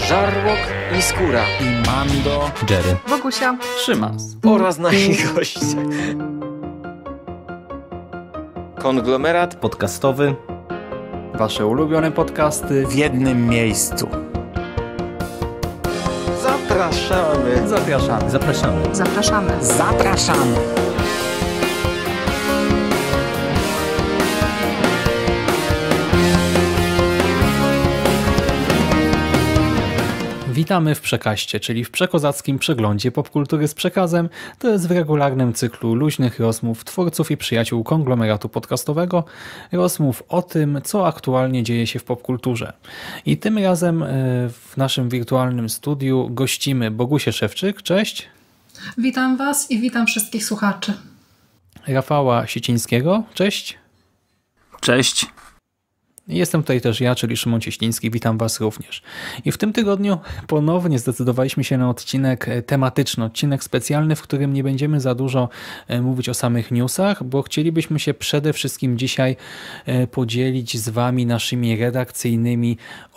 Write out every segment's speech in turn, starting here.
Żarłok i Skóra i Mando, Jerry, Bogusia, Szymas oraz nasi goście. Konglomerat podcastowy. Wasze ulubione podcasty w jednym miejscu. Zapraszamy. Zapraszamy. Zapraszamy. zapraszamy. Zapraszamy. Witamy w Przekaście, czyli w przekozackim przeglądzie popkultury z przekazem. To jest w regularnym cyklu luźnych rozmów twórców i przyjaciół konglomeratu podcastowego. Rozmów o tym, co aktualnie dzieje się w popkulturze. I tym razem w naszym wirtualnym studiu gościmy Bogusię Szewczyk. Cześć. Witam Was i witam wszystkich słuchaczy. Rafała Sicińskiego. Cześć. Cześć. Jestem tutaj też ja, czyli Szymon Cieśliński. Witam Was również. I w tym tygodniu ponownie zdecydowaliśmy się na odcinek tematyczny, odcinek specjalny, w którym nie będziemy za dużo mówić o samych newsach, bo chcielibyśmy się przede wszystkim dzisiaj podzielić z Wami naszymi redakcyjnymi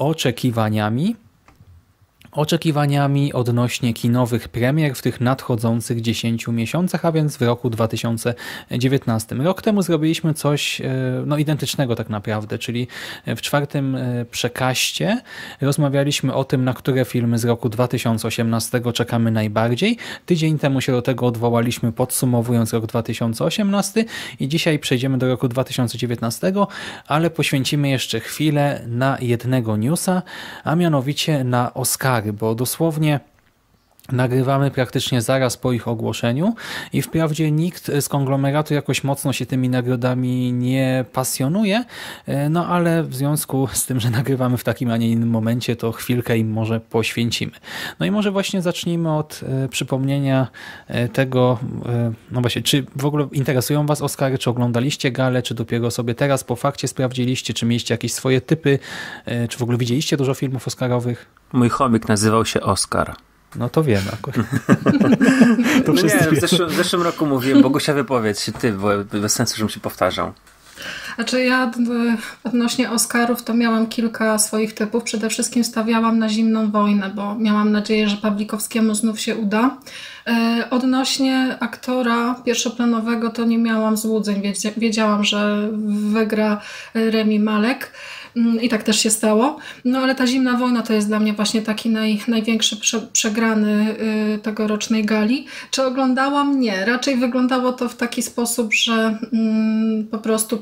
oczekiwaniami odnośnie kinowych premier w tych nadchodzących 10 miesiącach, a więc w roku 2019. Rok temu zrobiliśmy coś identycznego tak naprawdę, czyli w czwartym przekaście rozmawialiśmy o tym, na które filmy z roku 2018 czekamy najbardziej. Tydzień temu się do tego odwołaliśmy, podsumowując rok 2018 i dzisiaj przejdziemy do roku 2019, ale poświęcimy jeszcze chwilę na jednego newsa, a mianowicie na Oscary, bo dosłownie nagrywamy praktycznie zaraz po ich ogłoszeniu i wprawdzie nikt z konglomeratu jakoś mocno się tymi nagrodami nie pasjonuje, no ale w związku z tym, że nagrywamy w takim, a nie innym momencie, to chwilkę im może poświęcimy. No i może właśnie zacznijmy od przypomnienia tego, no właśnie, czy w ogóle interesują Was Oscary, czy oglądaliście galę, czy dopiero sobie teraz po fakcie sprawdziliście, czy mieliście jakieś swoje typy, czy w ogóle widzieliście dużo filmów oscarowych? Mój chomik nazywał się Oskar. No to wiemy akurat. To nie, w zeszłym roku mówiłem, Bogusia, wypowiedz się ty, bo bez sensu, żebym się powtarzał. Znaczy ja odnośnie Oscarów to miałam kilka swoich typów. Przede wszystkim stawiałam na Zimną wojnę, bo miałam nadzieję, że Pawlikowskiemu znów się uda. Odnośnie aktora pierwszoplanowego to nie miałam złudzeń. Wiedziałam, że wygra Rami Malek. I tak też się stało. No ale ta Zimna wojna to jest dla mnie właśnie taki największy przegrany tegorocznej gali. Czy oglądałam? Nie. Raczej wyglądało to w taki sposób, że po prostu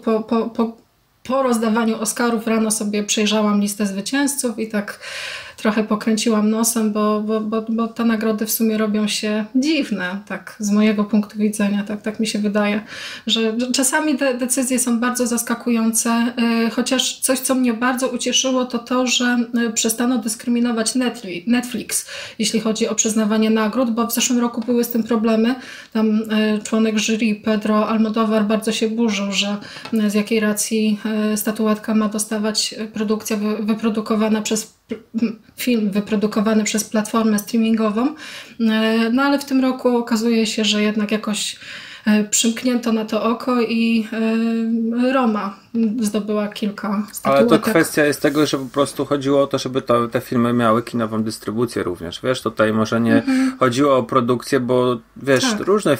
po rozdawaniu Oscarów rano sobie przejrzałam listę zwycięzców i tak trochę pokręciłam nosem, bo te nagrody w sumie robią się dziwne, tak z mojego punktu widzenia, tak mi się wydaje, że czasami te decyzje są bardzo zaskakujące, chociaż coś, co mnie bardzo ucieszyło, to że przestano dyskryminować Netflix, jeśli chodzi o przyznawanie nagród, bo w zeszłym roku były z tym problemy. Tam członek jury Pedro Almodóvar bardzo się burzył, że z jakiej racji statuetka ma dostawać produkcja wyprodukowana przez film wyprodukowany przez platformę streamingową, no ale w tym roku okazuje się, że jednak jakoś przymknięto na to oko i Roma zdobyła kilka statuetek. Ale to kwestia jest tego, że po prostu chodziło o to, żeby te filmy miały kinową dystrybucję również. Wiesz, tutaj może nie chodziło o produkcję, bo wiesz, tak. Różne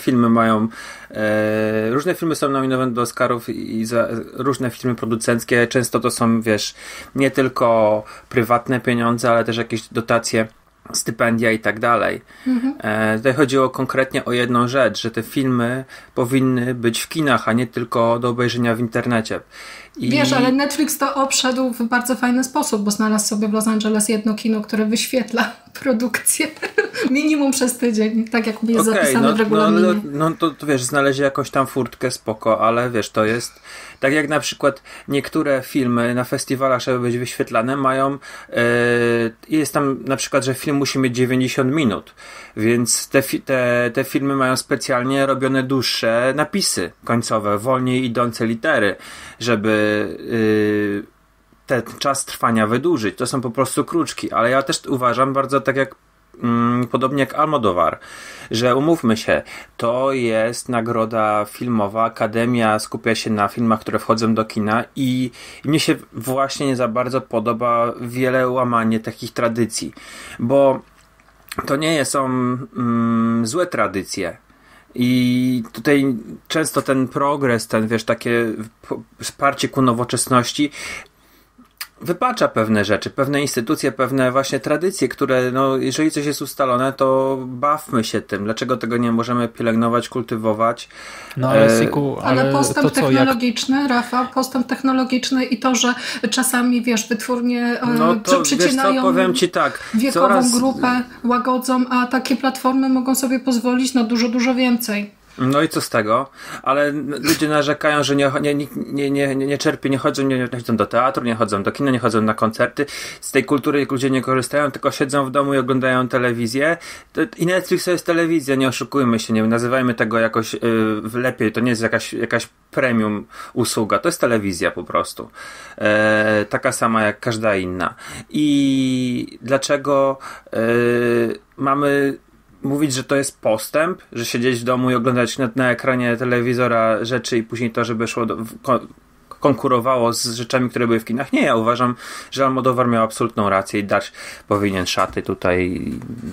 filmy są nominowane do Oscarów i za różne filmy producenckie. Często to są, wiesz, nie tylko prywatne pieniądze, ale też jakieś dotacje, stypendia i tak dalej. Tutaj chodziło konkretnie o jedną rzecz, że te filmy powinny być w kinach, a nie tylko do obejrzenia w internecie. Wiesz, ale Netflix to obszedł w bardzo fajny sposób, bo znalazł sobie w Los Angeles jedno kino, które wyświetla produkcję minimum przez tydzień, tak jak jest zapisane w regulaminie. No to wiesz, znaleźli jakąś tam furtkę, spoko, ale wiesz, to jest tak jak na przykład niektóre filmy na festiwalach, żeby być wyświetlane, mają jest tam na przykład, że film musi mieć 90 minut, więc te filmy mają specjalnie robione dłuższe napisy końcowe, wolniej idące litery, żeby ten czas trwania wydłużyć. To są po prostu kruczki, ale ja też uważam bardzo, tak jak podobnie jak Almodóvar, że umówmy się, to jest nagroda filmowa, Akademia skupia się na filmach, które wchodzą do kina i mnie się właśnie nie za bardzo podoba wiele łamanie takich tradycji, bo to nie są złe tradycje. I tutaj często ten progres, takie wsparcie ku nowoczesności wypacza pewne rzeczy, pewne instytucje, pewne właśnie tradycje, które, jeżeli coś jest ustalone, to bawmy się tym. Dlaczego tego nie możemy pielęgnować, kultywować? No ale Siku, ale postęp technologiczny, Rafał, postęp technologiczny i to, że czasami, wytwórnie przycinają powiem ci tak, wiekową grupę, łagodzą, a takie platformy mogą sobie pozwolić na dużo, dużo więcej. No i co z tego? Ale ludzie narzekają, że nie czerpią, nie chodzą do teatru, nie chodzą do kina, nie chodzą na koncerty. Z tej kultury ludzie nie korzystają, tylko siedzą w domu i oglądają telewizję. I Netflix to jest telewizja, nie oszukujmy się, nie nazywajmy tego jakoś lepiej. To nie jest jakaś premium usługa, to jest telewizja po prostu. Taka sama jak każda inna. I dlaczego mamy mówić, że to jest postęp, że siedzieć w domu i oglądać na ekranie telewizora rzeczy i później to, żeby szło konkurowało z rzeczami, które były w kinach? Nie, ja uważam, że Almodóvar miał absolutną rację i dać powinien szaty tutaj.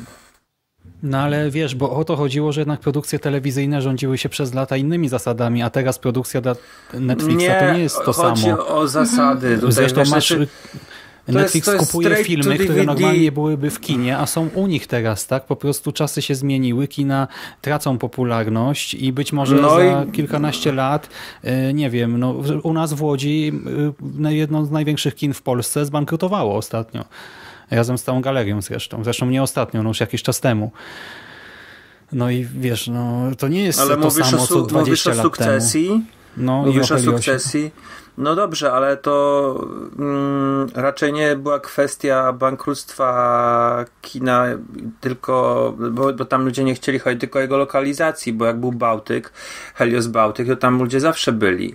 No ale bo o to chodziło, że jednak produkcje telewizyjne rządziły się przez lata innymi zasadami, a teraz produkcja dla Netflixa to nie jest to samo. Nie, chodzi o zasady. Tutaj zresztą Netflix kupuje filmy, które normalnie byłyby w kinie, a są u nich teraz, tak? Po prostu czasy się zmieniły, kina tracą popularność i być może za kilkanaście lat, nie wiem, u nas w Łodzi jedno z największych kin w Polsce zbankrutowało ostatnio. Razem z całą galerią zresztą. Zresztą nie ostatnio, już jakiś czas temu. No i to nie jest to samo, co 20 lat temu. Mówisz o sukcesji. No dobrze, ale to raczej nie była kwestia bankructwa kina, tylko, bo tam ludzie nie chcieli chodzić tylko o jego lokalizacji, bo jak był Bałtyk, Helios Bałtyk, to tam ludzie zawsze byli.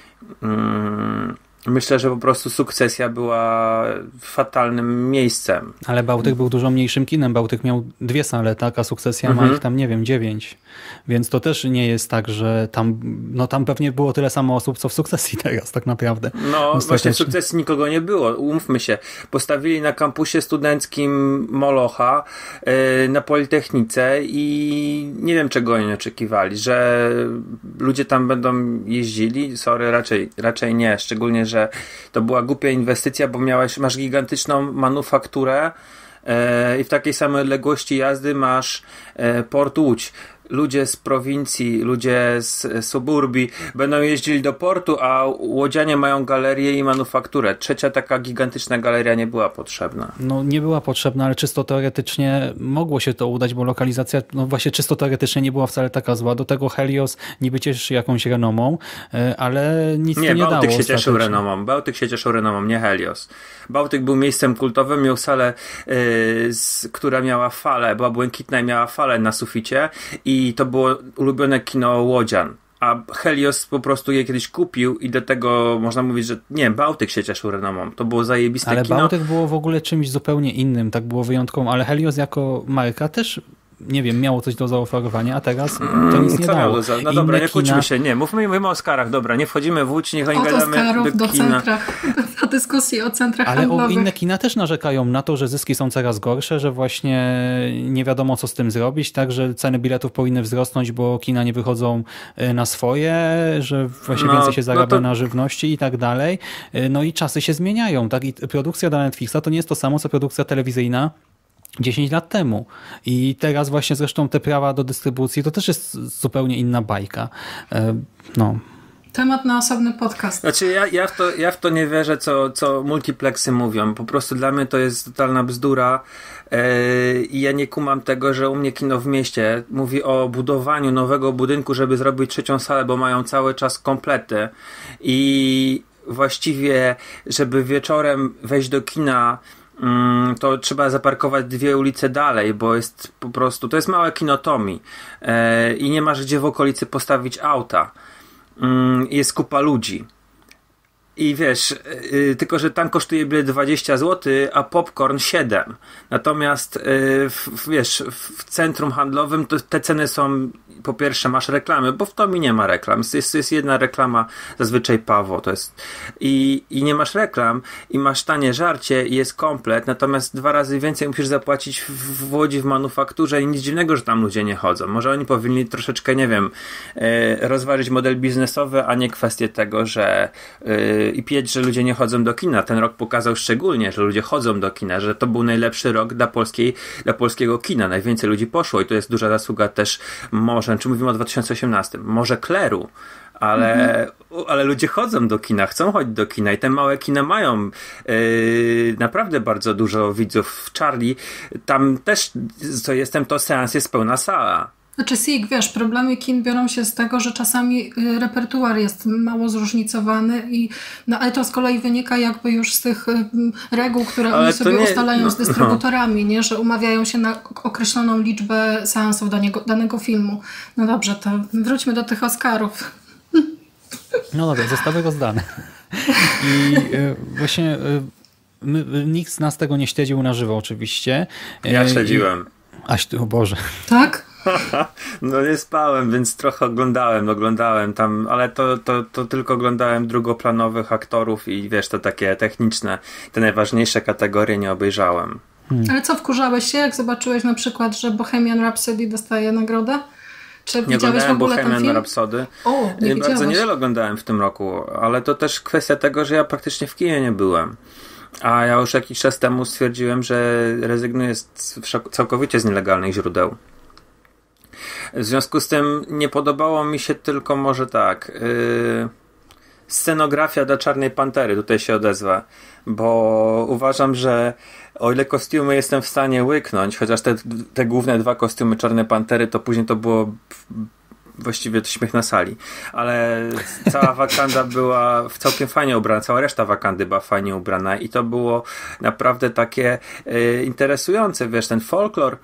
Myślę, że po prostu Sukcesja była fatalnym miejscem. Ale Bałtyk był dużo mniejszym kinem. Bałtyk miał 2 sale, tak? A Sukcesja ma ich tam, 9. Więc to też nie jest tak, że tam pewnie było tyle samo osób, co w Sukcesji teraz tak naprawdę. Właśnie w Sukcesji nikogo nie było. Umówmy się. Postawili na kampusie studenckim Molocha na Politechnice i nie wiem, czego oni oczekiwali. Że ludzie tam będą jeździli? Sorry, raczej nie. Szczególnie, że to była głupia inwestycja, bo masz gigantyczną manufakturę i w takiej samej odległości jazdy masz Port Łódź. Ludzie z prowincji, ludzie z suburbii będą jeździli do portu, a łodzianie mają galerię i manufakturę. Trzecia taka gigantyczna galeria nie była potrzebna. Nie była potrzebna, ale czysto teoretycznie mogło się to udać, bo lokalizacja właśnie czysto teoretycznie nie była wcale taka zła. Do tego Helios niby cieszy jakąś renomą, ale nic nie dało. Bałtyk się cieszył renomą. Bałtyk się cieszył renomą, nie Helios. Bałtyk był miejscem kultowym, miał salę, która miała falę, była błękitna i miała falę na suficie i to było ulubione kino łodzian. A Helios po prostu je kiedyś kupił i do tego można mówić, że nie, Bałtyk się cieszył renomą. To było zajebiste kino. Ale Bałtyk było w ogóle czymś zupełnie innym, tak było wyjątkową, ale Helios jako marka też nie wiem, miało coś do zaoferowania, a teraz to nic nie dało. No dobra, nie kłóćmy się, nie, mówimy o Oscarach, dobra, nie wchodzimy w łódź, niech nie gadamy do kina. Do dyskusji o centrach handlowych. Ale inne kina też narzekają na to, że zyski są coraz gorsze, że właśnie nie wiadomo, co z tym zrobić, tak, że ceny biletów powinny wzrosnąć, bo kina nie wychodzą na swoje, że właśnie więcej się zarabia na żywności i tak dalej. No i czasy się zmieniają, tak, i produkcja dla Netflixa to nie jest to samo, co produkcja telewizyjna 10 lat temu. I teraz właśnie zresztą te prawa do dystrybucji to też jest zupełnie inna bajka. Temat na osobny podcast. Znaczy ja w to nie wierzę, co multiplexy mówią. Po prostu dla mnie to jest totalna bzdura i ja nie kumam tego, że u mnie kino w mieście mówi o budowaniu nowego budynku, żeby zrobić 3. salę, bo mają cały czas komplety i właściwie, żeby wieczorem wejść do kina, to trzeba zaparkować 2 ulice dalej, bo jest po prostu, to jest małe kino Tommy i nie masz gdzie w okolicy postawić auta. Jest kupa ludzi. I wiesz, tylko że tam kosztuje bilet 20 zł, a popcorn 7. Natomiast wiesz, w centrum handlowym to te ceny są, po pierwsze masz reklamy, bo w Tomie nie ma reklam. Jest jedna reklama, zazwyczaj Pawo, to jest i nie masz reklam i masz tanie żarcie i jest komplet, natomiast 2 razy więcej musisz zapłacić w Łodzi w manufakturze i nic dziwnego, że tam ludzie nie chodzą. Może oni powinni troszeczkę, nie wiem, rozważyć model biznesowy, a nie kwestię tego, że i pieć, że ludzie nie chodzą do kina. Ten rok pokazał szczególnie, że ludzie chodzą do kina, że to był najlepszy rok dla polskiego kina. Najwięcej ludzi poszło i to jest duża zasługa też może, czy mówimy o 2018, może Kleru, ale ludzie chodzą do kina, chcą chodzić do kina i te małe kina mają naprawdę bardzo dużo widzów. W Charlie tam też, co jestem, to seans jest pełna sala. Znaczy Sig, wiesz, problemy kin biorą się z tego, że czasami repertuar jest mało zróżnicowany ale to z kolei wynika jakby już z tych reguł, które oni sobie ustalają z dystrybutorami, nie? Że umawiają się na określoną liczbę seansów danego filmu. No dobrze, to wróćmy do tych Oscarów. No dobra, zostały rozdane. I właśnie nikt z nas tego nie śledził na żywo oczywiście. Ja śledziłem. O Boże. Tak? No nie spałem, więc trochę oglądałem tam, ale to tylko oglądałem drugoplanowych aktorów i wiesz, to takie techniczne, te najważniejsze kategorie nie obejrzałem. Ale co, wkurzałeś się, jak zobaczyłeś na przykład, że Bohemian Rhapsody dostaje nagrodę? Czy nie widziałeś w ogóle Bohemian ten film? Rhapsody. Nie bardzo niewiele oglądałem w tym roku, ale to też kwestia tego, że ja praktycznie w kinie nie byłem. A ja już jakiś czas temu stwierdziłem, że rezygnuję całkowicie z nielegalnych źródeł. W związku z tym nie podobało mi się tylko może tak scenografia dla Czarnej Pantery, tutaj się odezwę, bo uważam, że o ile kostiumy jestem w stanie łyknąć, chociaż te główne 2 kostiumy Czarnej Pantery, to później to było właściwie to śmiech na sali, ale cała Wakanda była całkiem fajnie ubrana, cała reszta Wakandy była fajnie ubrana i to było naprawdę takie interesujące, wiesz, ten folklor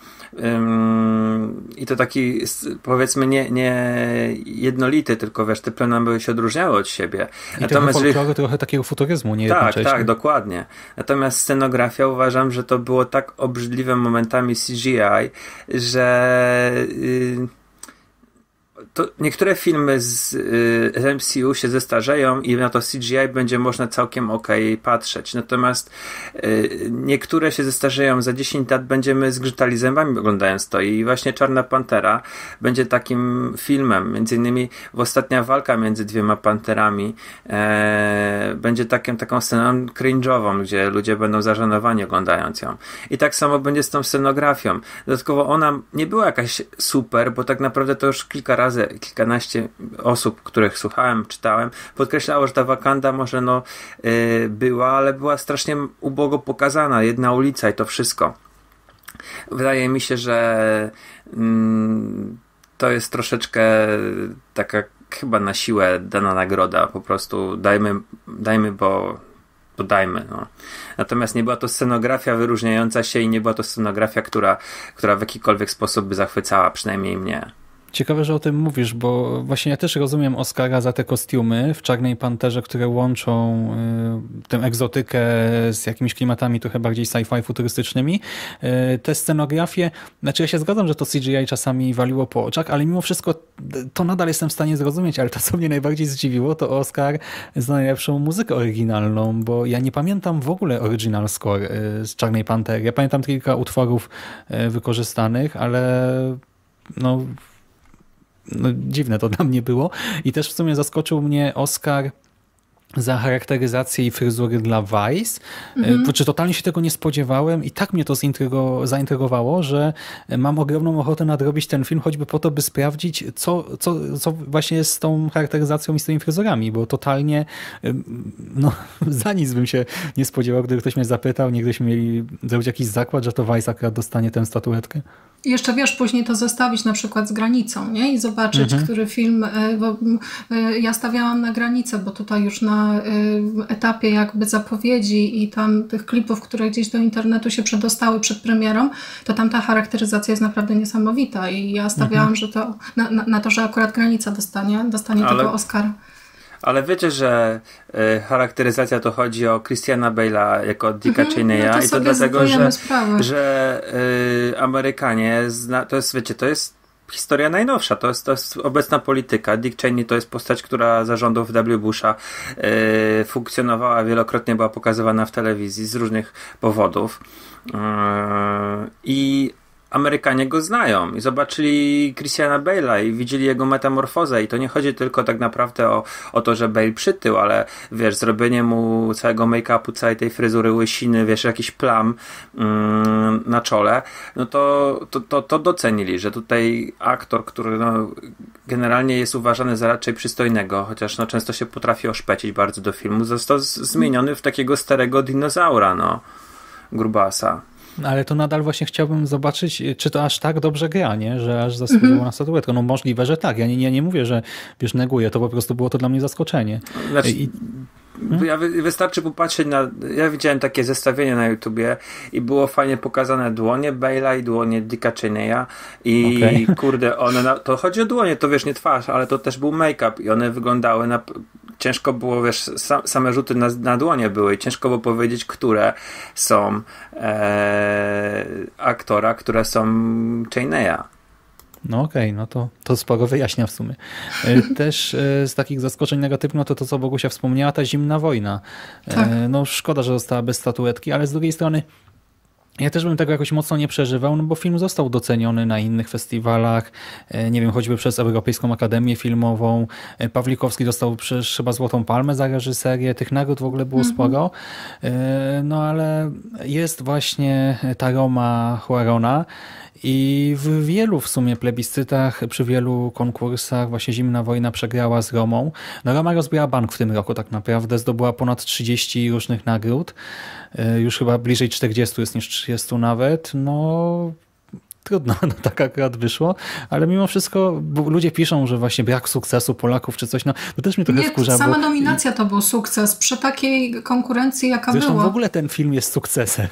i to taki powiedzmy nie jednolity, tylko wiesz, te plemiona się odróżniały od siebie. I natomiast folkloru trochę takiego futuryzmu, nie jednocześnie. Tak, dokładnie. Natomiast scenografia uważam, że to było tak obrzydliwe momentami CGI, że to niektóre filmy z MCU się zestarzeją i na to CGI będzie można całkiem okej patrzeć. Natomiast niektóre się zestarzeją, za 10 lat będziemy zgrzytali zębami oglądając to i właśnie Czarna Pantera będzie takim filmem. Między innymi Ostatnia walka między 2 panterami będzie taką sceną cringe'ową, gdzie ludzie będą zażenowani oglądając ją. I tak samo będzie z tą scenografią. Dodatkowo ona nie była jakaś super, bo tak naprawdę to już kilkanaście osób, których słuchałem, czytałem, podkreślało, że ta Wakanda może była, ale była strasznie ubogo pokazana. Jedna ulica i to wszystko. Wydaje mi się, że to jest troszeczkę taka chyba na siłę dana nagroda. Po prostu dajmy, bo dajmy. No. Natomiast nie była to scenografia wyróżniająca się i nie była to scenografia, która w jakikolwiek sposób by zachwycała, przynajmniej mnie. Ciekawe, że o tym mówisz, bo właśnie ja też rozumiem Oscara za te kostiumy w Czarnej Panterze, które łączą tę egzotykę z jakimiś klimatami trochę bardziej sci-fi futurystycznymi. Te scenografie, znaczy ja się zgadzam, że to CGI czasami waliło po oczach, ale mimo wszystko to nadal jestem w stanie zrozumieć, ale to, co mnie najbardziej zdziwiło, to Oscar za najlepszą muzykę oryginalną, bo ja nie pamiętam w ogóle original score z Czarnej Pantery. Ja pamiętam kilka utworów wykorzystanych, ale dziwne to dla mnie było. I też w sumie zaskoczył mnie Oscar za charakteryzację i fryzury dla Vice. Czy totalnie się tego nie spodziewałem i tak mnie to zaintrygowało, że mam ogromną ochotę nadrobić ten film, choćby po to, by sprawdzić, co właśnie jest z tą charakteryzacją i z tymi fryzurami, bo totalnie za nic bym się nie spodziewał, gdyby ktoś mnie zapytał, nie gdybyśmy mieli zrobić jakiś zakład, że to Vice akurat dostanie tę statuetkę. I jeszcze wiesz, później to zestawić na przykład z Granicą, nie? I zobaczyć, który film, bo ja stawiałam na Granicę, bo tutaj już na etapie jakby zapowiedzi i tam tych klipów, które gdzieś do internetu się przedostały przed premierą, to tam ta charakteryzacja jest naprawdę niesamowita i ja stawiałam, że to na to, że akurat Granica dostanie tego Oscara. Ale wiecie, że charakteryzacja to chodzi o Christiana Bale'a jako Dicka Cheneya no i to dlatego, sprawę. że Amerykanie, to jest, wiecie, to jest historia najnowsza, to jest obecna polityka. Dick Cheney to jest postać, która za rządów W. Busha funkcjonowała, wielokrotnie była pokazywana w telewizji z różnych powodów. I Amerykanie go znają i zobaczyli Christiana Bale'a i widzieli jego metamorfozę i to nie chodzi tylko tak naprawdę o to, że Bale przytył, ale wiesz, zrobienie mu całego make-upu, całej tej fryzury, łysiny, wiesz, jakiś plam na czole, no to docenili, że tutaj aktor, który no, generalnie jest uważany za raczej przystojnego, chociaż no, często się potrafi oszpecić bardzo do filmu, został zmieniony w takiego starego dinozaura, no, grubasa. Ale to nadal właśnie chciałbym zobaczyć, czy to aż tak dobrze gra, nie? Że aż zasłużyło na statuetkę. No możliwe, że tak. Ja nie mówię, że wiesz, neguję. To po prostu było to dla mnie zaskoczenie. Znaczy, wystarczy popatrzeć na... Ja widziałem takie zestawienie na YouTubie i było fajnie pokazane dłonie Bale'a i dłonie Dicka Cheneya i kurde, one... To chodzi o dłonie, to wiesz, nie twarz, ale to też był make-up i one wyglądały na... Ciężko było, wiesz, same rzuty na dłonie były i ciężko było powiedzieć, które są aktora, które są Cheneya. No okej, no to sporo wyjaśnia w sumie. Też z takich zaskoczeń negatywnych, no to co Bogusia wspomniała, ta zimna wojna. Tak. No szkoda, że została bez statuetki, ale z drugiej strony ja też bym tego jakoś mocno nie przeżywał, no bo film został doceniony na innych festiwalach, nie wiem, choćby przez Europejską Akademię Filmową. Pawlikowski dostał przecież chyba Złotą Palmę za reżyserię, tych nagród w ogóle było sporo. No ale jest właśnie ta Roma Cuarona i w wielu w sumie plebiscytach, przy wielu konkursach właśnie Zimna Wojna przegrała z Romą. No Roma rozbiła bank w tym roku tak naprawdę, zdobyła ponad 30 różnych nagród. Już chyba bliżej 40 jest niż 30 nawet. No trudno, no tak akurat wyszło, ale mimo wszystko ludzie piszą, że właśnie brak sukcesu Polaków czy coś, no to też mnie trochę wkurza. Sama nominacja to był sukces przy takiej konkurencji, jaka zresztą była. W ogóle ten film jest sukcesem.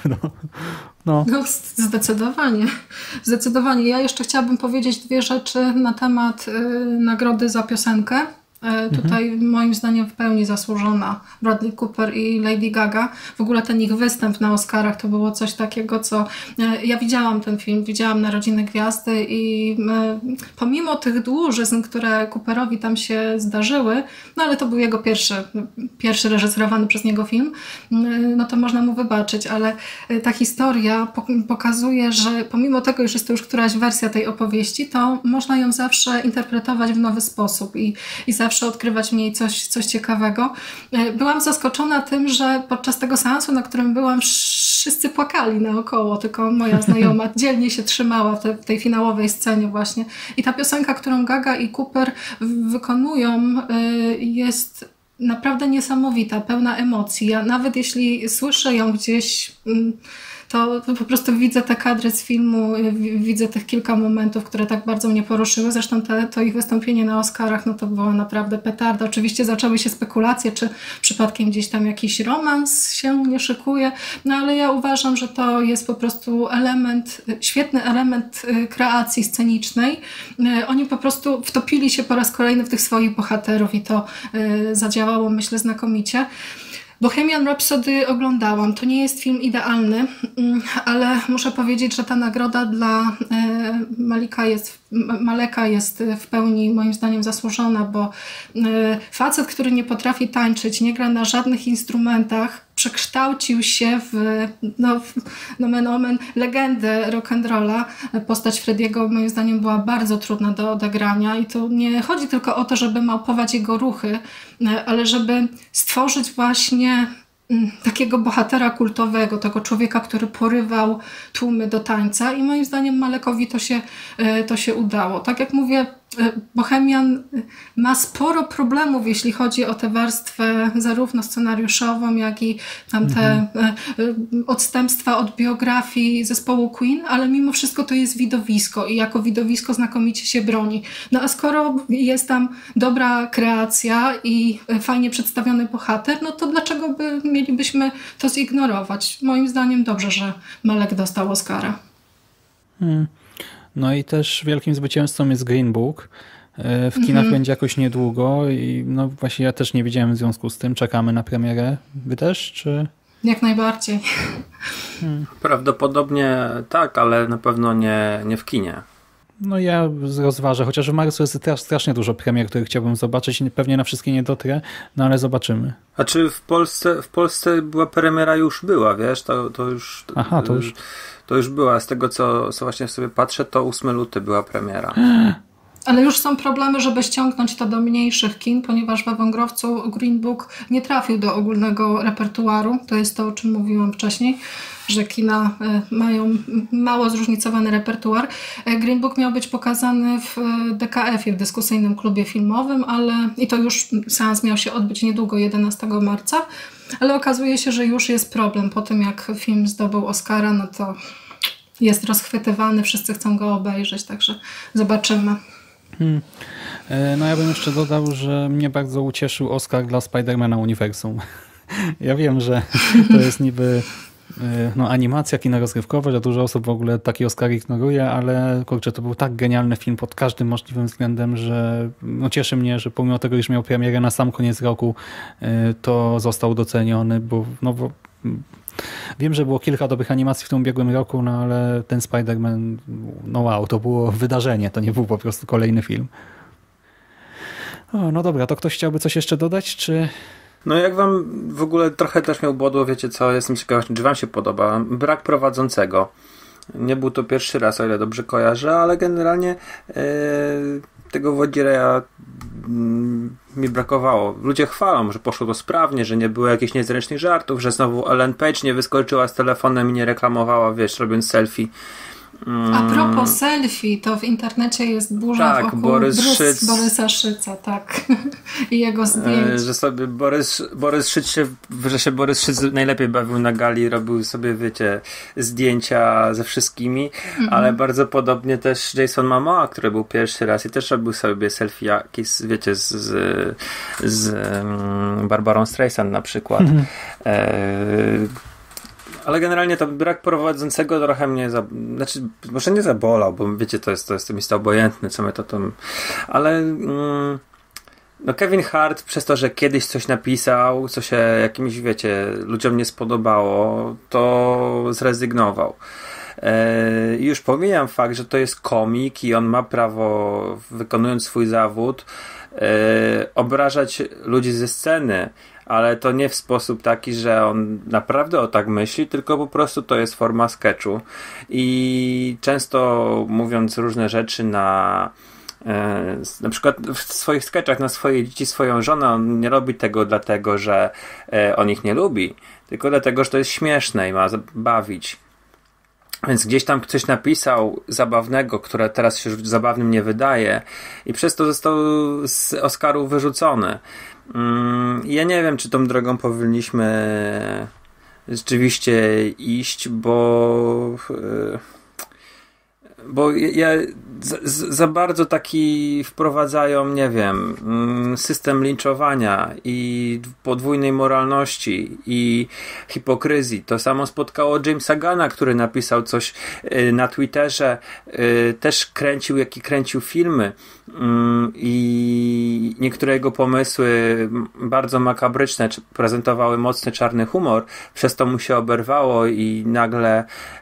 No, zdecydowanie. Zdecydowanie. Ja jeszcze chciałabym powiedzieć dwie rzeczy na temat nagrody za piosenkę. Tutaj moim zdaniem w pełni zasłużona Bradley Cooper i Lady Gaga. W ogóle ten ich występ na Oscarach to było coś takiego, co... Ja widziałam ten film, widziałam Narodziny Gwiazdy i pomimo tych dłużyzn, które Cooperowi tam się zdarzyły, no ale to był jego pierwszy reżyserowany przez niego film, no to można mu wybaczyć, ale ta historia pokazuje, że pomimo tego, że jest to już któraś wersja tej opowieści, to można ją zawsze interpretować w nowy sposób i zawsze odkrywać w niej coś ciekawego. Byłam zaskoczona tym, że podczas tego seansu, na którym byłam, wszyscy płakali naokoło, tylko moja znajoma dzielnie się trzymała w tej finałowej scenie właśnie. I ta piosenka, którą Gaga i Cooper wykonują, jest naprawdę niesamowita, pełna emocji. Ja nawet jeśli słyszę ją gdzieś... To po prostu widzę te kadry z filmu, widzę tych kilka momentów, które tak bardzo mnie poruszyły. Zresztą to ich wystąpienie na Oscarach, no to było naprawdę petarda. Oczywiście zaczęły się spekulacje, czy przypadkiem gdzieś tam jakiś romans się nie szykuje, no ale ja uważam, że to jest po prostu świetny element kreacji scenicznej. Oni po prostu wtopili się po raz kolejny w tych swoich bohaterów i to zadziałało, myślę, znakomicie. Bohemian Rhapsody oglądałam. To nie jest film idealny, ale muszę powiedzieć, że ta nagroda dla Maleka jest w pełni moim zdaniem zasłużona, bo facet, który nie potrafi tańczyć, nie gra na żadnych instrumentach, przekształcił się w nomen omen legendę rock'n'rolla. Postać Frediego moim zdaniem była bardzo trudna do odegrania i to nie chodzi tylko o to, żeby małpować jego ruchy, ale żeby stworzyć właśnie takiego bohatera kultowego, tego człowieka, który porywał tłumy do tańca i moim zdaniem Malekowi to się udało. Tak jak mówię, Bohemian ma sporo problemów, jeśli chodzi o tę warstwę zarówno scenariuszową, jak i tam te odstępstwa od biografii zespołu Queen, ale mimo wszystko to jest widowisko i jako widowisko znakomicie się broni. No a skoro jest tam dobra kreacja i fajnie przedstawiony bohater, no to dlaczego mielibyśmy to zignorować? Moim zdaniem dobrze, że Malek dostał Oscara. No i też wielkim zwycięzcą jest Green Book. w kinach będzie jakoś niedługo i no właśnie ja też nie widziałem w związku z tym. Czekamy na premierę. Wy też, czy... Jak najbardziej. Prawdopodobnie tak, ale na pewno nie w kinie. No ja rozważę, chociaż w marcu jest też strasznie dużo premier, których chciałbym zobaczyć i pewnie na wszystkie nie dotrę, no ale zobaczymy. A czy w Polsce była premiera, już była, wiesz? To już... Aha, to już... To już była. Z tego, co właśnie sobie patrzę, to 8 luty była premiera. Ale już są problemy, żeby ściągnąć to do mniejszych kin, ponieważ we Wągrowcu Green Book nie trafił do ogólnego repertuaru. To jest to, o czym mówiłam wcześniej, że kina mają mało zróżnicowany repertuar. Green Book miał być pokazany w DKF-ie, w dyskusyjnym klubie filmowym, i to już seans miał się odbyć niedługo, 11 marca, ale okazuje się, że już jest problem. Po tym, jak film zdobył Oscara, no to jest rozchwytywany, wszyscy chcą go obejrzeć, także zobaczymy. No ja bym jeszcze dodał, że mnie bardzo ucieszył Oscar dla Spidermana Uniwersum. Ja wiem, że to jest niby animacja, kino rozrywkowe, że dużo osób w ogóle taki Oscar ignoruje, ale kurczę, to był tak genialny film pod każdym możliwym względem, że cieszy mnie, że pomimo tego, iż miał premierę na sam koniec roku, to został doceniony, bo wiem, że było kilka dobrych animacji w tym ubiegłym roku, no ale ten Spider-Man, no wow, to było wydarzenie, to nie był po prostu kolejny film. No dobra, to ktoś chciałby coś jeszcze dodać, czy... No jak wam w ogóle trochę też miał bodło, wiecie co, jestem ciekaw, czy wam się podoba. Brak prowadzącego. Nie był to pierwszy raz, o ile dobrze kojarzę, ale generalnie tego Wodzireja mi brakowało. Ludzie chwalą, że poszło to sprawnie, że nie było jakichś niezręcznych żartów, że znowu Ellen Page nie wyskoczyła z telefonem i nie reklamowała, wiesz, robiąc selfie. A propos selfie, to w internecie jest burza wokół Borysa Szyca, tak. I jego zdjęć. Że sobie Borys Szyc najlepiej bawił na gali, robił sobie, wiecie, zdjęcia ze wszystkimi, ale bardzo podobnie też Jason Momoa, który był pierwszy raz i też robił sobie selfie jakieś, wiecie, z Barbarą Streisand na przykład. Ale generalnie to brak prowadzącego trochę mnie może nie zabolał, bo wiecie, to jest obojętne, co my to tam... Ale no Kevin Hart przez to, że kiedyś coś napisał, co się jakimś, wiecie, ludziom nie spodobało, to zrezygnował. Już pomijam fakt, że to jest komik i on ma prawo, wykonując swój zawód, obrażać ludzi ze sceny, ale to nie w sposób taki, że on naprawdę o tak myśli, tylko po prostu to jest forma sketchu i często mówiąc różne rzeczy na przykład w swoich sketchach na swoje dzieci, swoją żonę, on nie robi tego dlatego, że on ich nie lubi, tylko dlatego, że to jest śmieszne i ma bawić. Więc gdzieś tam ktoś napisał zabawnego, które teraz się już zabawnym nie wydaje i przez to został z Oscarów wyrzucony. Ja nie wiem, czy tą drogą powinniśmy rzeczywiście iść, bo za bardzo taki wprowadzają, nie wiem, system linczowania i podwójnej moralności i hipokryzji. To samo spotkało Jamesa Gunna, który napisał coś na Twitterze, też kręcił filmy i niektóre jego pomysły bardzo makabryczne prezentowały mocny czarny humor, przez to mu się oberwało i nagle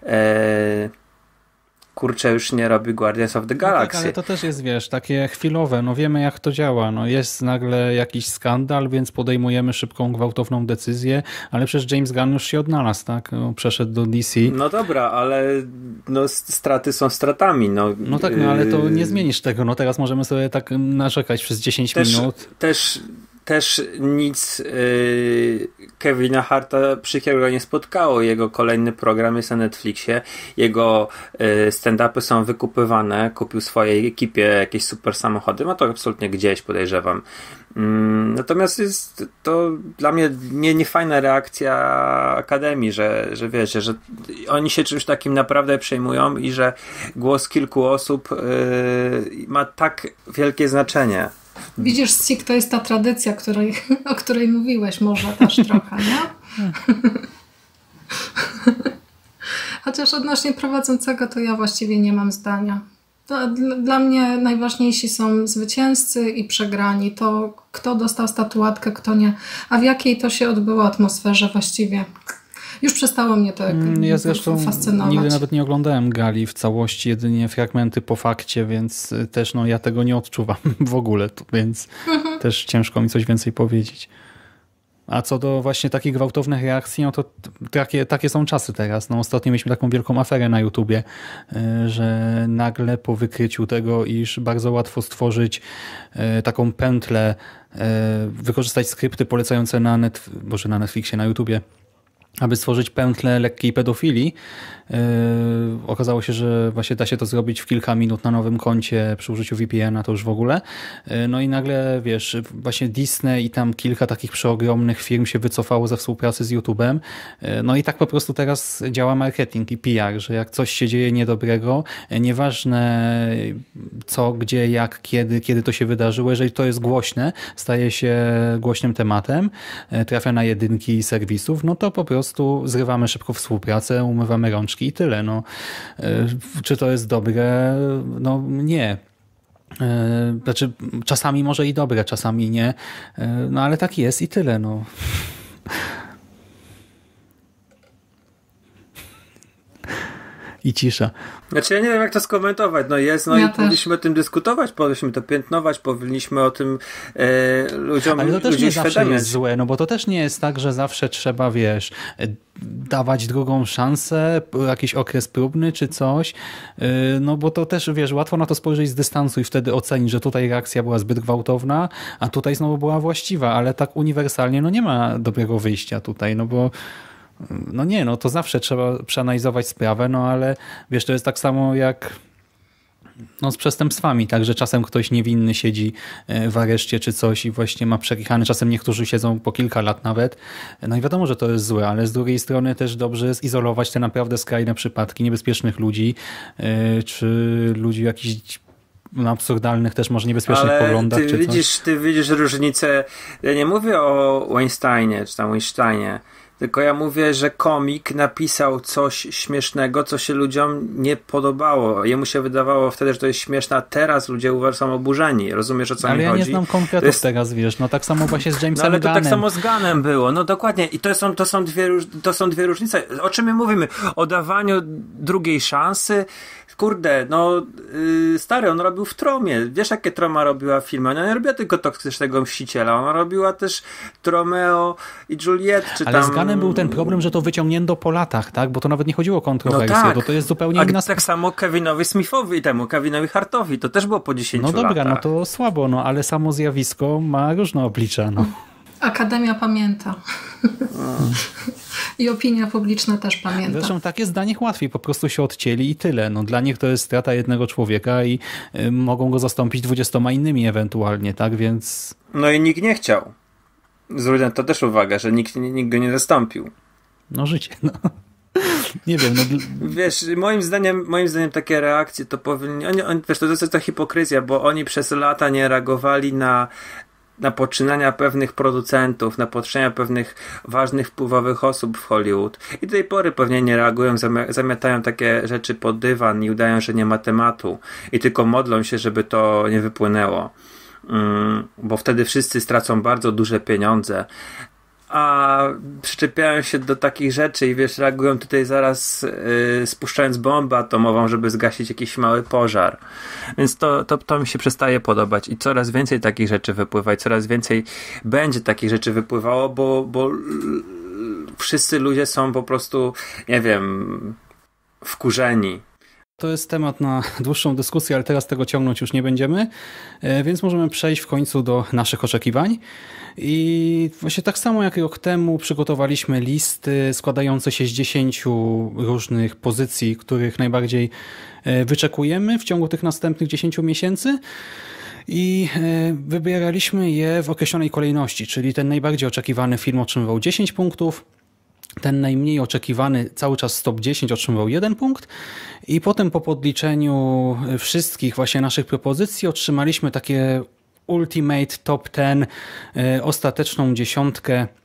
kurczę, już nie robi Guardians of the Galaxy. No tak, ale to też jest, wiesz, takie chwilowe. No wiemy, jak to działa. No jest nagle jakiś skandal, więc podejmujemy szybką, gwałtowną decyzję, ale przecież James Gunn już się odnalazł, tak? No, przeszedł do DC. No dobra, ale no, straty są stratami. No tak, no ale to nie zmienisz tego. No teraz możemy sobie tak narzekać przez 10 minut. Też nic Kevina Harta przykrego nie spotkało. Jego kolejny program jest na Netflixie. Jego stand-upy są wykupywane. Kupił swojej ekipie jakieś super samochody. Ma to absolutnie gdzieś, podejrzewam. Natomiast jest to dla mnie niefajna reakcja Akademii, że wiecie, że oni się czymś takim naprawdę przejmują i że głos kilku osób ma tak wielkie znaczenie. Widzisz, Sik, to jest ta tradycja, o której mówiłeś może też trochę, nie? Chociaż odnośnie prowadzącego to ja właściwie nie mam zdania. Dla mnie najważniejsi są zwycięzcy i przegrani. To kto dostał statuetkę, kto nie. A w jakiej to się odbyło atmosferze właściwie. Już przestało mnie to ja zresztą fascynować. Nigdy nawet nie oglądałem gali w całości, jedynie fragmenty po fakcie, więc też ja tego nie odczuwam w ogóle, więc też ciężko mi coś więcej powiedzieć. A co do właśnie takich gwałtownych reakcji, to takie są czasy teraz. Ostatnio mieliśmy taką wielką aferę na YouTubie, że nagle po wykryciu tego, iż bardzo łatwo stworzyć taką pętlę, wykorzystać skrypty polecające na Netflixie, na YouTubie, aby stworzyć pętlę lekkiej pedofilii. Okazało się, że właśnie da się to zrobić w kilka minut na nowym koncie przy użyciu VPN-a, to już w ogóle. No i nagle, właśnie Disney i tam kilka takich przeogromnych firm się wycofało ze współpracy z YouTube'em. No i tak po prostu teraz działa marketing i PR, że jak coś się dzieje niedobrego, nieważne co, gdzie, jak, kiedy to się wydarzyło, jeżeli to jest głośne, staje się głośnym tematem, trafia na jedynki serwisów, no to po prostu zrywamy szybko współpracę, umywamy rączki i tyle. Czy to jest dobre? Nie. Znaczy, czasami może i dobre, czasami nie. Ale tak jest i tyle. I cisza. Znaczy ja nie wiem, jak to skomentować. I powinniśmy o tym dyskutować, powinniśmy to piętnować, powinniśmy o tym ludziom Ale to też nie zawsze uświadamiać. jest złe, bo to też nie jest tak, że zawsze trzeba, dawać drugą szansę, jakiś okres próbny czy coś, bo to też, łatwo na to spojrzeć z dystansu i wtedy ocenić, że tutaj reakcja była zbyt gwałtowna, a tutaj znowu była właściwa, ale tak uniwersalnie, nie ma dobrego wyjścia tutaj, bo to zawsze trzeba przeanalizować sprawę, ale to jest tak samo jak z przestępstwami, tak, że czasem ktoś niewinny siedzi w areszcie czy coś i właśnie ma przekichane, czasem niektórzy siedzą po kilka lat nawet. I wiadomo, że to jest złe, ale z drugiej strony też dobrze jest izolować te naprawdę skrajne przypadki niebezpiecznych ludzi, czy ludzi jakichś absurdalnych, też może niebezpiecznych poglądach. Ty widzisz różnicę. Ja nie mówię o Weinsteinie, czy tam Weinsteinie, tylko ja mówię, że komik napisał coś śmiesznego, co się ludziom nie podobało. Jemu się wydawało wtedy, że to jest śmieszne, a teraz ludzie są oburzeni. Rozumiesz, o co mi chodzi? Ale ja nie znam konkretów teraz, tak samo właśnie z Jamesem ale to Gunnem. tak samo z Gunnem było. Dokładnie. I to są dwie różnice. O czym my mówimy? O dawaniu drugiej szansy. Kurde, stary, on robił w Tromie. Wiesz, jakie Troma robiła filmy? Ona nie robiła tylko Toksycznego Mściciela. Ona robiła też Romeo i Juliet, czy ale tam... z Gunnem był ten problem, że to wyciągnięto po latach, tak? Bo to nawet nie chodziło o kontrowersję, tak. bo to jest zupełnie inna... Tak samo Kevinowi Smithowi Kevinowi Hartowi. To też było po 10 latach. No dobra, to słabo, ale samo zjawisko ma różne oblicza, Akademia pamięta. I opinia publiczna też pamięta. Zresztą takie zdanie łatwiej, po prostu się odcięli i tyle. Dla nich to jest strata jednego człowieka i mogą go zastąpić 20 innymi ewentualnie, tak? Więc... I nikt nie chciał. Zwróć to też uwagę, że nikt go nie zastąpił. Życie, Nie wiem, Wiesz, moim zdaniem takie reakcje to powinni... to jest to hipokryzja, bo oni przez lata nie reagowali na poczynania pewnych producentów, na poczynania pewnych ważnych, wpływowych osób w Hollywood. I do tej pory pewnie nie reagują, zamiatają takie rzeczy pod dywan i udają, że nie ma tematu. I tylko modlą się, żeby to nie wypłynęło. Bo wtedy wszyscy stracą bardzo duże pieniądze. A przyczepiają się do takich rzeczy i reagują tutaj zaraz spuszczając bombę atomową, żeby zgasić jakiś mały pożar. Więc to mi się przestaje podobać i coraz więcej takich rzeczy wypływa i coraz więcej będzie takich rzeczy wypływało, bo wszyscy ludzie są po prostu, nie wiem, wkurzeni. To jest temat na dłuższą dyskusję, ale teraz tego ciągnąć już nie będziemy, więc możemy przejść w końcu do naszych oczekiwań. I właśnie tak samo jak rok temu przygotowaliśmy listy składające się z 10 różnych pozycji, których najbardziej wyczekujemy w ciągu tych następnych 10 miesięcy. I wybieraliśmy je w określonej kolejności, czyli ten najbardziej oczekiwany film otrzymywał 10 punktów, ten najmniej oczekiwany cały czas top 10 otrzymywał 1 punkt i potem po podliczeniu wszystkich właśnie naszych propozycji otrzymaliśmy takie Ultimate Top 10, ostateczną dziesiątkę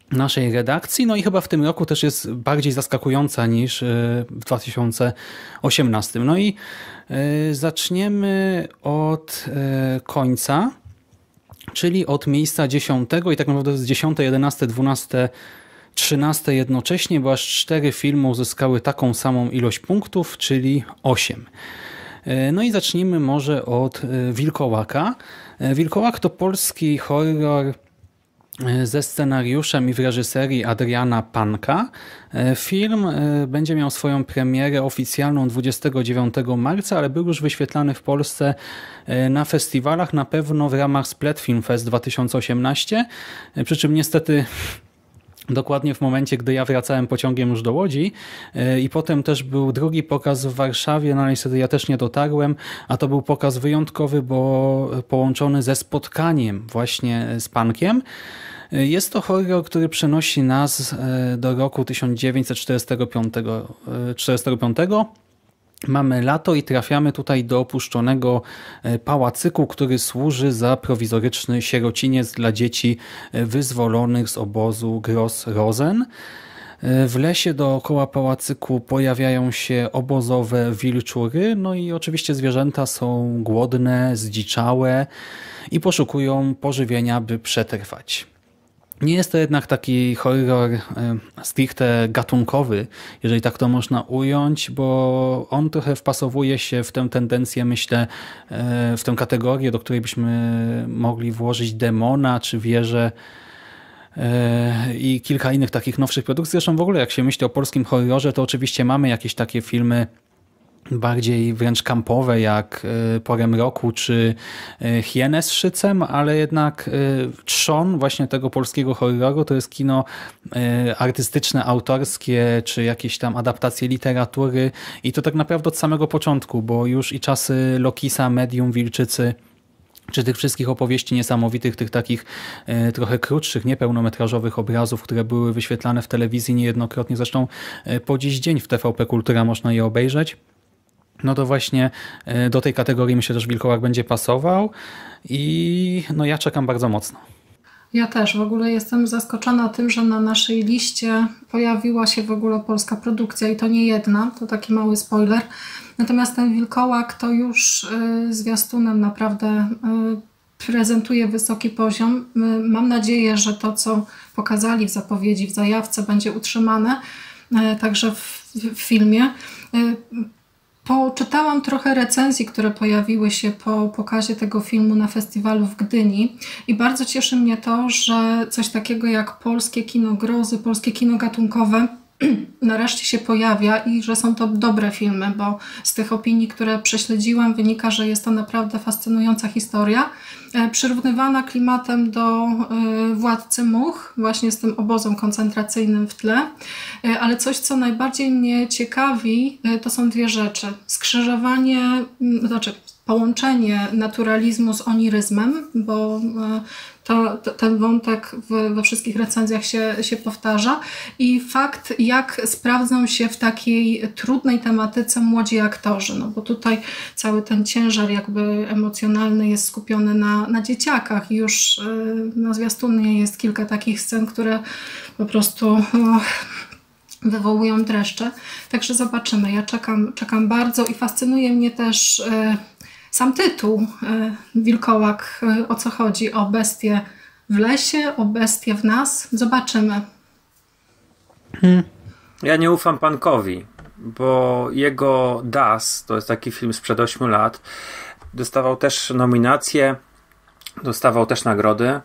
naszej redakcji. No i chyba w tym roku też jest bardziej zaskakująca niż w 2018. No i zaczniemy od końca, czyli od miejsca 10 i tak naprawdę z 10, 11, 12, 13 jednocześnie, bo aż 4 filmy uzyskały taką samą ilość punktów, czyli 8. No i zacznijmy może od Wilkołaka. Wilkołak to polski horror ze scenariuszem i w reżyserii Adriana Panka. Film będzie miał swoją premierę oficjalną 29 marca, ale był już wyświetlany w Polsce na festiwalach, na pewno w ramach Split Film Fest 2018, przy czym niestety dokładnie w momencie, gdy ja wracałem pociągiem już do Łodzi i potem też był drugi pokaz w Warszawie, no ale niestety ja też nie dotarłem, a to był pokaz wyjątkowy, bo połączony ze spotkaniem właśnie z Pankiem. Jest to horror, który przenosi nas do roku 1945. Mamy lato i trafiamy tutaj do opuszczonego pałacyku, który służy za prowizoryczny sierociniec dla dzieci wyzwolonych z obozu Gross-Rosen. W lesie dookoła pałacyku pojawiają się obozowe wilczury, no i oczywiście zwierzęta są głodne, zdziczałe i poszukują pożywienia, by przetrwać. Nie jest to jednak taki horror stricte gatunkowy, jeżeli tak to można ująć, bo on trochę wpasowuje się w tę tendencję, myślę, w tę kategorię, do której byśmy mogli włożyć Demona czy Wieżę i kilka innych takich nowszych produkcji. Zresztą w ogóle jak się myśli o polskim horrorze, to oczywiście mamy jakieś takie filmy bardziej wręcz kampowe jak Porę mroku czy Hienę z szycem, ale jednak trzon właśnie tego polskiego horroru to jest kino artystyczne, autorskie czy jakieś tam adaptacje literatury i to tak naprawdę od samego początku, bo już i czasy Lokisa, Medium, Wilczycy czy tych wszystkich opowieści niesamowitych, tych takich trochę krótszych, niepełnometrażowych obrazów, które były wyświetlane w telewizji niejednokrotnie, zresztą po dziś dzień w TVP Kultura można je obejrzeć. No to właśnie do tej kategorii myślę, że Wilkołak będzie pasował i no ja czekam bardzo mocno. Ja też w ogóle jestem zaskoczona tym, że na naszej liście pojawiła się w ogóle polska produkcja i to nie jedna, to taki mały spoiler. Natomiast ten Wilkołak to już zwiastunem naprawdę prezentuje wysoki poziom. Mam nadzieję, że to, co pokazali w zapowiedzi, w zajawce będzie utrzymane także w filmie. Poczytałam trochę recenzji, które pojawiły się po pokazie tego filmu na festiwalu w Gdyni i bardzo cieszy mnie to, że coś takiego jak polskie kino grozy, polskie kino gatunkowe nareszcie się pojawia i że są to dobre filmy, bo z tych opinii, które prześledziłam, wynika, że jest to naprawdę fascynująca historia, przyrównywana klimatem do Władcy Much, właśnie z tym obozem koncentracyjnym w tle, ale coś, co najbardziej mnie ciekawi, to są dwie rzeczy. Skrzyżowanie, połączenie naturalizmu z oniryzmem, bo ten wątek we wszystkich recenzjach się powtarza i fakt, jak sprawdzą się w takiej trudnej tematyce młodzi aktorzy, no bo tutaj cały ten ciężar jakby emocjonalny jest skupiony na dzieciakach i już na zwiastunie jest kilka takich scen, które po prostu wywołują dreszcze. Także zobaczymy. Ja czekam bardzo i fascynuje mnie też sam tytuł Wilkołak, o co chodzi? O bestię w lesie, o bestię w nas? Zobaczymy. Ja nie ufam Pankowi, bo jego Das, to jest taki film sprzed 8 lat, dostawał też nominacje, dostawał też nagrody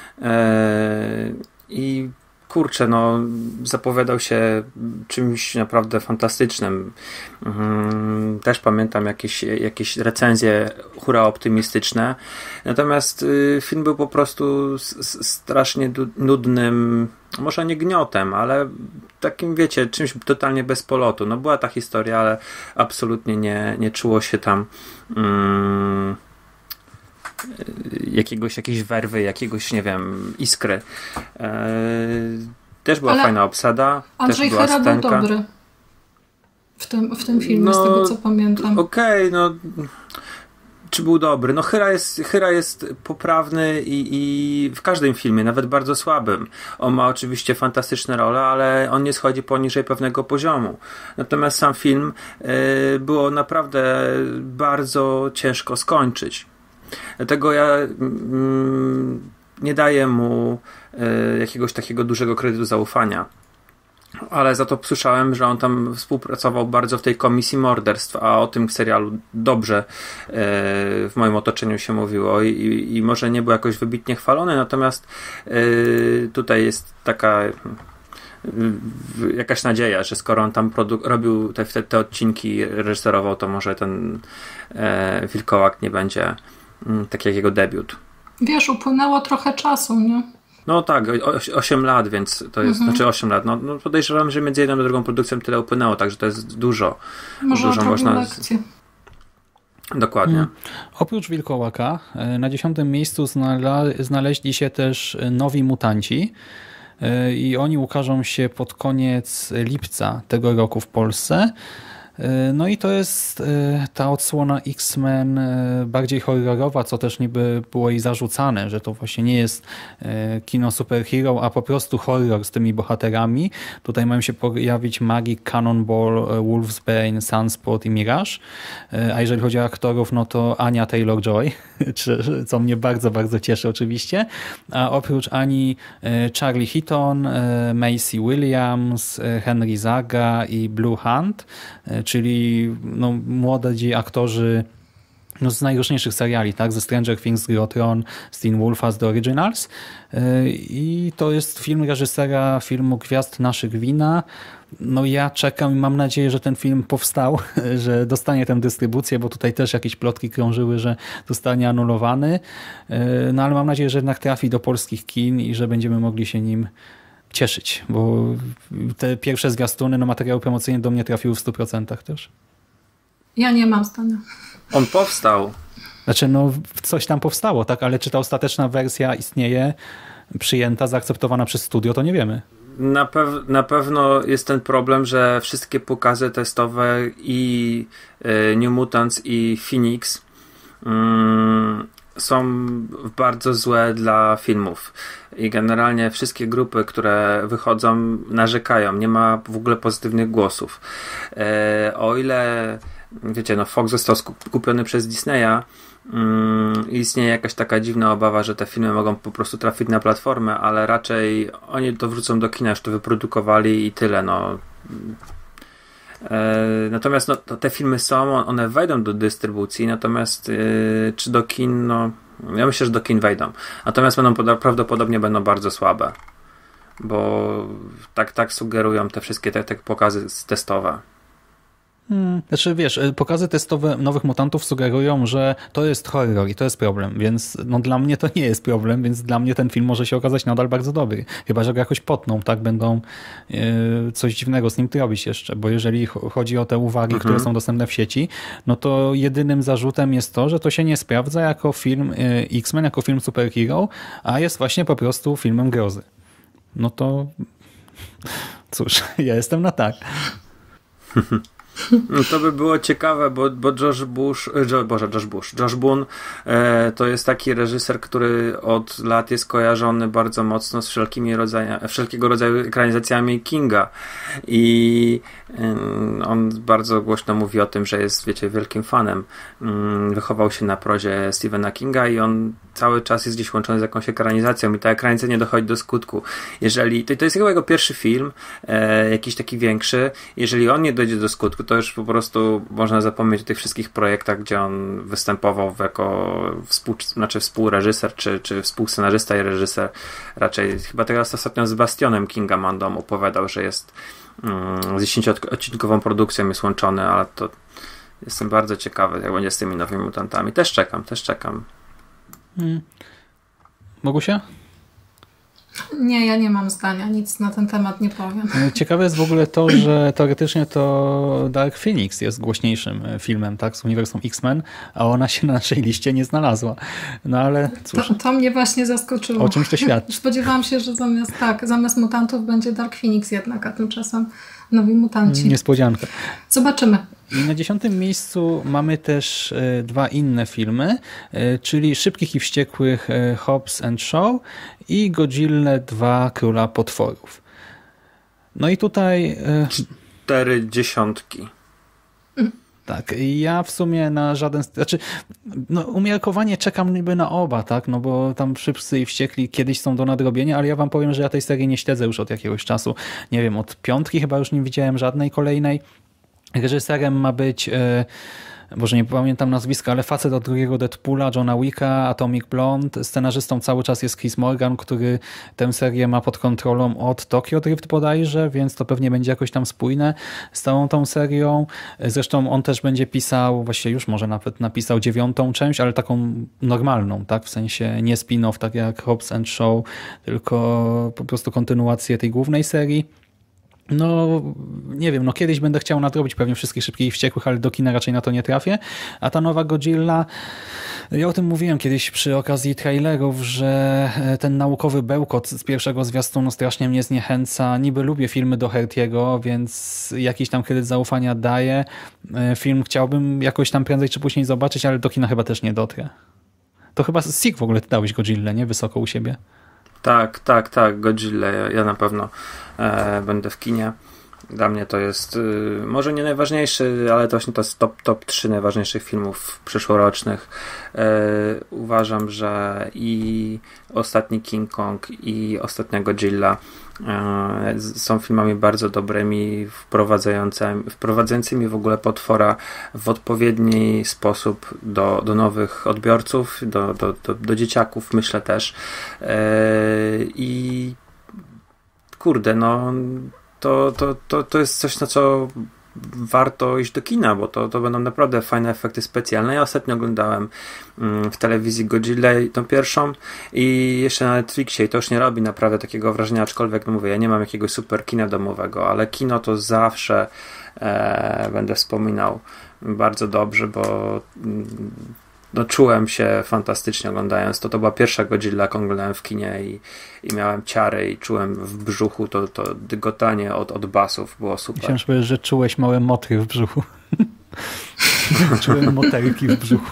i kurczę, no zapowiadał się czymś naprawdę fantastycznym. Też pamiętam jakieś recenzje hura optymistyczne. Natomiast film był po prostu strasznie nudnym, może nie gniotem, ale takim, wiecie, czymś totalnie bez polotu. No była ta historia, ale absolutnie nie czuło się tam jakiejś werwy, jakiegoś, nie wiem, iskry. Też była fajna obsada. Andrzej też była Hera był dobry w tym filmie, z tego co pamiętam. Okej, no czy był dobry? No Hyra jest poprawny i w każdym filmie, nawet bardzo słabym. On ma oczywiście fantastyczne role, ale on nie schodzi poniżej pewnego poziomu. Natomiast sam film było naprawdę bardzo ciężko skończyć. Dlatego ja nie daję mu jakiegoś takiego dużego kredytu zaufania. Ale za to słyszałem, że on tam współpracował bardzo w tej komisji morderstw, a o tym serialu dobrze w moim otoczeniu się mówiło i może nie był jakoś wybitnie chwalony, natomiast tutaj jest taka jakaś nadzieja, że skoro on tam robił te odcinki, reżyserował, to może ten Wilkołak nie będzie taki jak jego debiut. Wiesz, upłynęło trochę czasu, nie? No tak, 8 lat, więc to jest, znaczy 8 lat, no podejrzewam, że między jedną a drugą produkcją tyle upłynęło, także to jest dużo. Może dużo można. Lekcję. Dokładnie. Oprócz Wilkołaka na 10. miejscu znaleźli się też Nowi Mutanci i oni ukażą się pod koniec lipca tego roku w Polsce. No i to jest ta odsłona X-Men bardziej horrorowa, co też niby było jej zarzucane, że to właśnie nie jest kino superhero, a po prostu horror z tymi bohaterami. Tutaj mają się pojawić Magik, Cannonball, Wolfsbane, Sunspot i Mirage. A jeżeli chodzi o aktorów, no to Anya Taylor-Joy, co mnie bardzo, bardzo cieszy oczywiście. A oprócz Ani Charlie Heaton, Macy Williams, Henry Zaga i Blue Hunt, czyli no, młodzi aktorzy z najróżniejszych seriali, tak? Ze Stranger Things, Gry o Tron, z Teen Wolfa, z The Originals. I to jest film reżysera filmu Gwiazd naszych wina. No ja czekam i mam nadzieję, że ten film powstał, że dostanie tę dystrybucję, bo tutaj też jakieś plotki krążyły, że zostanie anulowany. No ale mam nadzieję, że jednak trafi do polskich kin i że będziemy mogli się nim cieszyć, bo te pierwsze zwiastuny, no materiały promocyjne do mnie trafiły w 100% też. Ja nie mam zdania. On powstał. Znaczy, no coś tam powstało, tak, ale czy ta ostateczna wersja istnieje, przyjęta, zaakceptowana przez studio, to nie wiemy. Na pewno jest ten problem, że wszystkie pokazy testowe i New Mutants i Phoenix są bardzo złe dla filmów. I generalnie wszystkie grupy, które wychodzą, narzekają. Nie ma w ogóle pozytywnych głosów. O ile, wiecie, no Fox został kupiony przez Disneya, istnieje jakaś taka dziwna obawa, że te filmy mogą po prostu trafić na platformę, ale raczej oni to wrócą do kina, już to wyprodukowali i tyle. No. Natomiast no, te filmy są, one wejdą do dystrybucji, natomiast czy do kin, no ja myślę, że do kin wejdą. Natomiast prawdopodobnie będą bardzo słabe, bo tak sugerują te wszystkie te pokazy testowe. Znaczy wiesz, pokazy testowe Nowych Mutantów sugerują, że to jest horror i to jest problem, więc no dla mnie to nie jest problem, więc dla mnie ten film może się okazać nadal bardzo dobry. Chyba że go jakoś potną, tak? Będą coś dziwnego z nim robić jeszcze, bo jeżeli chodzi o te uwagi, które są dostępne w sieci, no to jedynym zarzutem jest to, że to się nie sprawdza jako film X-Men, jako film superhero, a jest właśnie po prostu filmem grozy. No to cóż, ja jestem na tak. No to by było ciekawe, bo Josh Boone to jest taki reżyser, który od lat jest kojarzony bardzo mocno z wszelkiego rodzaju ekranizacjami Kinga i on bardzo głośno mówi o tym, że jest, wiecie, wielkim fanem. Wychował się na prozie Stephena Kinga i on cały czas jest gdzieś łączony z jakąś ekranizacją i ta ekranizacja nie dochodzi do skutku. Jeżeli to jest jego pierwszy film, jakiś taki większy, jeżeli on nie dojdzie do skutku, to już po prostu można zapomnieć o tych wszystkich projektach, gdzie on występował jako współreżyser, czy współscenarzysta i reżyser. Raczej chyba teraz ostatnio z Bastionem Kinga Mandom opowiadał, że jest z 10-odcinkową produkcją jest łączony, ale to jestem bardzo ciekawy, jak będzie z tymi Nowymi Mutantami. Też czekam. Bogusia? Nie, ja nie mam zdania, nic na ten temat nie powiem. Ciekawe jest w ogóle to, że teoretycznie to Dark Phoenix jest głośniejszym filmem, tak, z uniwersum X-Men, a ona się na naszej liście nie znalazła. No ale cóż. To mnie właśnie zaskoczyło. O czymś to świadczy. Spodziewałam się, że zamiast mutantów będzie Dark Phoenix jednak, a tymczasem Nowi Mutanci. Niespodzianka. Zobaczymy. I na 10. miejscu mamy też dwa inne filmy, czyli Szybkich i Wściekłych Hobbs and Shaw i Godzilla 2 Króla Potworów. No i tutaj... 4 dziesiątki. Tak, ja w sumie na żaden... Znaczy, no, umiarkowanie czekam niby na oba, tak? No bo tam Szybcy i Wściekli kiedyś są do nadrobienia, ale ja wam powiem, że ja tej serii nie śledzę już od jakiegoś czasu. Nie wiem, od 5 chyba już nie widziałem żadnej kolejnej. Reżyserem ma być... Boże, nie pamiętam nazwiska, ale facet od drugiego Deadpoola, Johna Wicka, Atomic Blonde. Scenarzystą cały czas jest Chris Morgan, który tę serię ma pod kontrolą od Tokyo Drift bodajże, więc to pewnie będzie jakoś tam spójne z całą tą serią. Zresztą on też będzie pisał, właściwie już może nawet napisał 9. część, ale taką normalną, tak? W sensie nie spin-off, tak jak Hobbs and Shaw, tylko po prostu kontynuację tej głównej serii. No, nie wiem, no kiedyś będę chciał nadrobić pewnie wszystkich Szybkich i Wściekłych, ale do kina raczej na to nie trafię. A ta nowa Godzilla, ja o tym mówiłem kiedyś przy okazji trailerów, że ten naukowy bełkot z pierwszego zwiastunu strasznie mnie zniechęca. Niby lubię filmy Doherty'ego, więc jakiś tam kredyt zaufania daję. Film chciałbym jakoś tam prędzej czy później zobaczyć, ale do kina chyba też nie dotrę. To chyba Sik w ogóle ty dałeś Godzillę, nie? Wysoko u siebie. Tak, Godzilla. Ja na pewno będę w kinie. Dla mnie to jest może nie najważniejszy, ale to właśnie to jest top 3 najważniejszych filmów przyszłorocznych. Uważam, że i ostatni King Kong i ostatnia Godzilla są filmami bardzo dobrymi, wprowadzającymi w ogóle potwora w odpowiedni sposób do nowych odbiorców, do dzieciaków, myślę też. I kurde, no to jest coś, na co warto iść do kina, bo to będą naprawdę fajne efekty specjalne. Ja ostatnio oglądałem w telewizji Godzilla tą pierwszą i jeszcze na Netflixie i to już nie robi naprawdę takiego wrażenia, aczkolwiek no mówię, ja nie mam jakiegoś super kina domowego, ale kino to zawsze będę wspominał bardzo dobrze, bo no, czułem się fantastycznie oglądając to. To była pierwsza Godzilla, jaką oglądałem w kinie i miałem ciary i czułem w brzuchu to dygotanie od basów. Było super. Chciałem powiedzieć, że czułeś małe motry w brzuchu. Czułem moterki w brzuchu.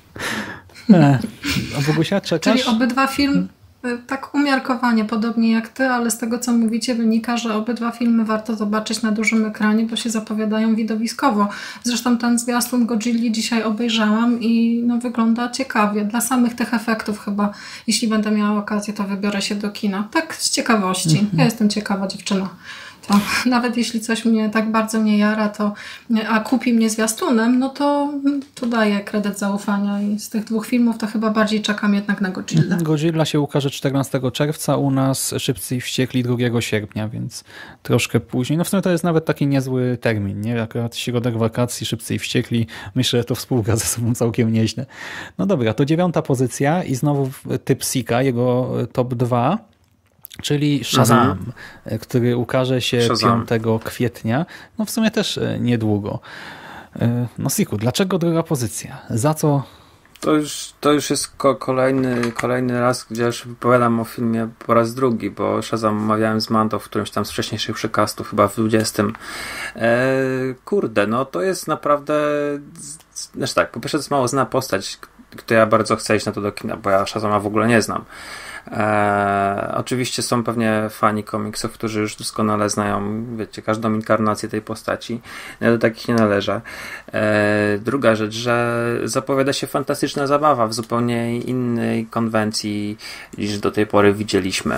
Bogusia, czekasz? Czyli obydwa filmy tak umiarkowanie, podobnie jak ty, ale z tego, co mówicie, wynika, że obydwa filmy warto zobaczyć na dużym ekranie, bo się zapowiadają widowiskowo. Zresztą ten zwiastun Godzilli dzisiaj obejrzałam i no, wygląda ciekawie. Dla samych tych efektów chyba, jeśli będę miała okazję, to wybiorę się do kina. Tak z ciekawości. Ja jestem ciekawa dziewczyna. To nawet jeśli coś mnie tak bardzo nie jara, a kupi mnie zwiastunem, no to daję kredyt zaufania i z tych dwóch filmów to chyba bardziej czekam jednak na Godzilla. Godzilla się ukaże 14 czerwca, u nas Szybcy i Wściekli 2 sierpnia, więc troszkę później. No w sumie to jest nawet taki niezły termin, nie? Akurat środek wakacji, Szybcy i Wściekli, myślę, że to współgra ze sobą całkiem nieźle. No dobra, to 9. pozycja i znowu typ Sika, jego top 2. Czyli Shazam, który ukaże się 5 kwietnia. No w sumie też niedługo. No Siku, dlaczego 2. pozycja? Za co? To już jest kolejny raz, gdzie już wypowiadam o filmie po raz drugi, bo Shazam omawiałem z Mando w którymś tam z wcześniejszych przekastów, chyba w 20. Kurde, no to jest naprawdę... Znaczy tak, po pierwsze to jest mało znana postać, której ja bardzo chcę iść na to do kina, bo ja Shazama w ogóle nie znam. Oczywiście są pewnie fani komiksów, którzy już doskonale znają, wiecie, każdą inkarnację tej postaci. Ja do takich nie należę. Druga rzecz, że zapowiada się fantastyczna zabawa w zupełnie innej konwencji niż do tej pory widzieliśmy.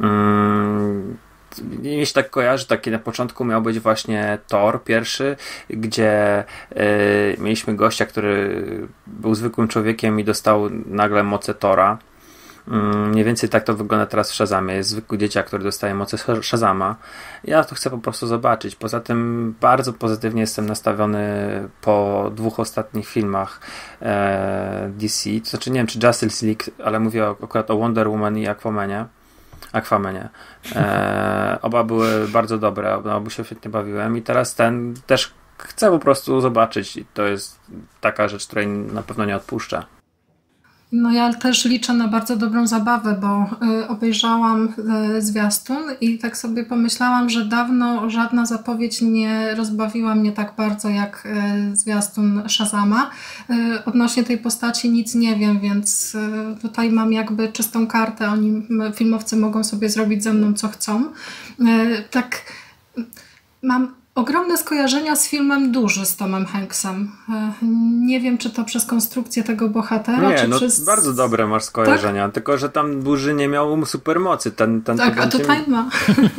Mi się tak kojarzy, takie na początku miał być właśnie Thor pierwszy, gdzie mieliśmy gościa, który był zwykłym człowiekiem i dostał nagle moce Thora. Mniej więcej tak to wygląda teraz w Shazamie. Jest zwykły dzieciak, który dostaje moce Shazama. Ja to chcę po prostu zobaczyć. Poza tym bardzo pozytywnie jestem nastawiony po 2 ostatnich filmach DC. To znaczy nie wiem, czy Justice League, ale mówię akurat o Wonder Woman i Aquamanie. Oba były bardzo dobre, obu się świetnie bawiłem i teraz ten też chcę po prostu zobaczyć i to jest taka rzecz, której na pewno nie odpuszczę. No ja też liczę na bardzo dobrą zabawę, bo obejrzałam zwiastun i tak sobie pomyślałam, że dawno żadna zapowiedź nie rozbawiła mnie tak bardzo jak zwiastun Shazama. Odnośnie tej postaci nic nie wiem, więc tutaj mam jakby czystą kartę. Oni, filmowcy, mogą sobie zrobić ze mną co chcą. Tak, mam ogromne skojarzenia z filmem Duży z Tomem Hanksem. Nie wiem, czy to przez konstrukcję tego bohatera, nie, czy no przez... bardzo dobre masz skojarzenia, tak? Tylko że tam Duży nie miał supermocy. Ten tak, a tutaj ma.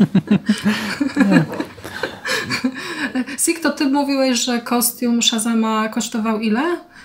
Sik, to ty mówiłeś, że kostium Shazama kosztował ile?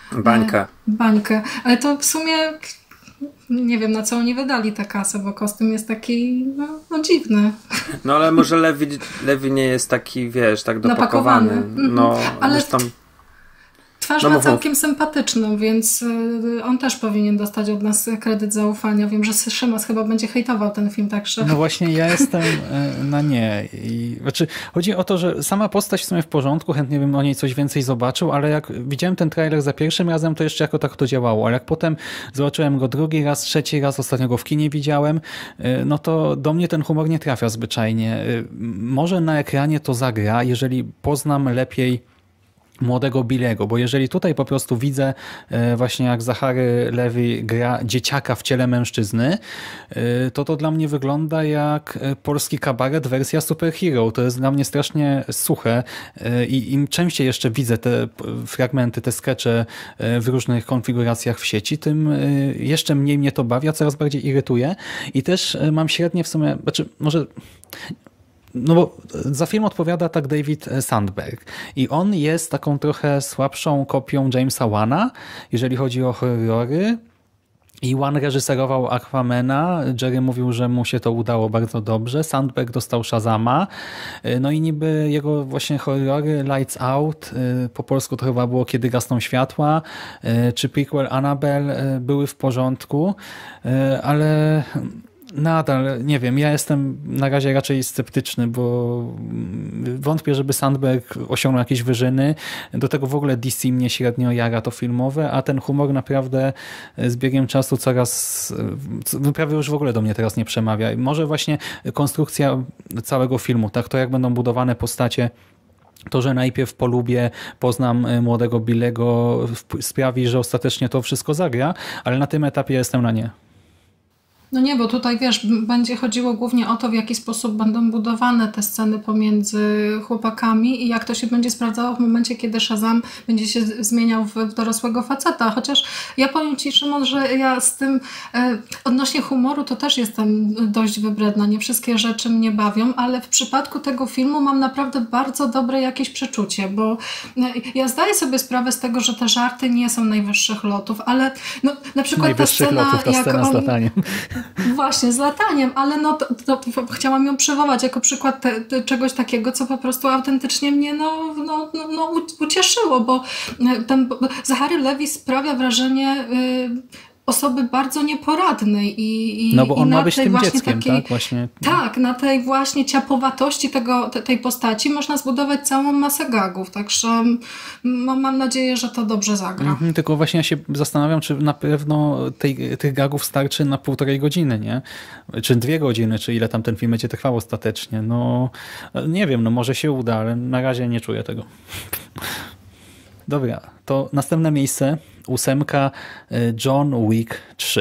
Bańkę. Ale to w sumie nie wiem, na co oni wydali tę kasę, bo kostium jest taki no dziwny. No ale może Lewi nie jest taki, wiesz, tak dopakowany. No, ale tam... twarz ma całkiem sympatyczną, więc on też powinien dostać od nas kredyt zaufania. Wiem, że Szymas chyba będzie hejtował ten film, także... No właśnie, ja jestem na nie. Znaczy, chodzi o to, że sama postać w sumie w porządku, chętnie bym o niej coś więcej zobaczył, ale jak widziałem ten trailer za pierwszym razem, to jeszcze jako tak to działało, ale jak potem zobaczyłem go drugi raz, trzeci raz, ostatnio go w kinie widziałem, no to do mnie ten humor nie trafia zwyczajnie. Może na ekranie to zagra, jeżeli poznam lepiej młodego Billego, bo jeżeli tutaj po prostu widzę właśnie jak Zachary Levi gra dzieciaka w ciele mężczyzny, to dla mnie wygląda jak polski kabaret wersja superhero. To jest dla mnie strasznie suche i im częściej jeszcze widzę te fragmenty, te skecze w różnych konfiguracjach w sieci, tym jeszcze mniej mnie to bawi, a coraz bardziej irytuje i też mam średnie w sumie, znaczy może... No bo za film odpowiada tak David Sandberg i on jest taką trochę słabszą kopią Jamesa Wana, jeżeli chodzi o horrory. I Wan reżyserował Aquamana, Jerry mówił, że mu się to udało bardzo dobrze, Sandberg dostał Shazama, no i niby jego właśnie horrory Lights Out, po polsku to chyba było Kiedy gasną światła, czy prequel Annabelle były w porządku, ale... Nadal, nie wiem, ja jestem na razie raczej sceptyczny, bo wątpię, żeby Sandberg osiągnął jakieś wyżyny. Do tego w ogóle DC mnie średnio jara to filmowe, a ten humor naprawdę z biegiem czasu prawie już w ogóle do mnie teraz nie przemawia. Może właśnie konstrukcja całego filmu, tak, to jak będą budowane postacie, to, że najpierw polubię, poznam młodego Billego, sprawi, że ostatecznie to wszystko zagra, ale na tym etapie jestem na nie. No nie, bo tutaj wiesz, będzie chodziło głównie o to, w jaki sposób będą budowane te sceny pomiędzy chłopakami i jak to się będzie sprawdzało w momencie, kiedy Shazam będzie się zmieniał w dorosłego faceta. Chociaż ja powiem Ci, Szymon, że ja z tym odnośnie humoru to też jestem dość wybredna. Nie wszystkie rzeczy mnie bawią, ale w przypadku tego filmu mam naprawdę bardzo dobre jakieś przeczucie, bo ja zdaję sobie sprawę z tego, że te żarty nie są najwyższych lotów, ale no, na przykład ta scena z lataniem. Właśnie, z lataniem, ale no to chciałam ją przywołać jako przykład czegoś takiego, co po prostu autentycznie mnie ucieszyło, bo Zachary Levi sprawia wrażenie osoby bardzo nieporadnej no bo on ma być tym dzieckiem, takiej, tak? Właśnie. Tak, na tej właśnie ciapowatości tej postaci można zbudować całą masę gagów, także mam nadzieję, że to dobrze zagra. Tylko właśnie ja się zastanawiam, czy na pewno tych gagów starczy na 1,5 godziny, nie? Czy 2 godziny, czy ile tam ten film będzie trwał ostatecznie. No nie wiem, no może się uda, ale na razie nie czuję tego. Dobra, to następne miejsce, 8, John Wick 3.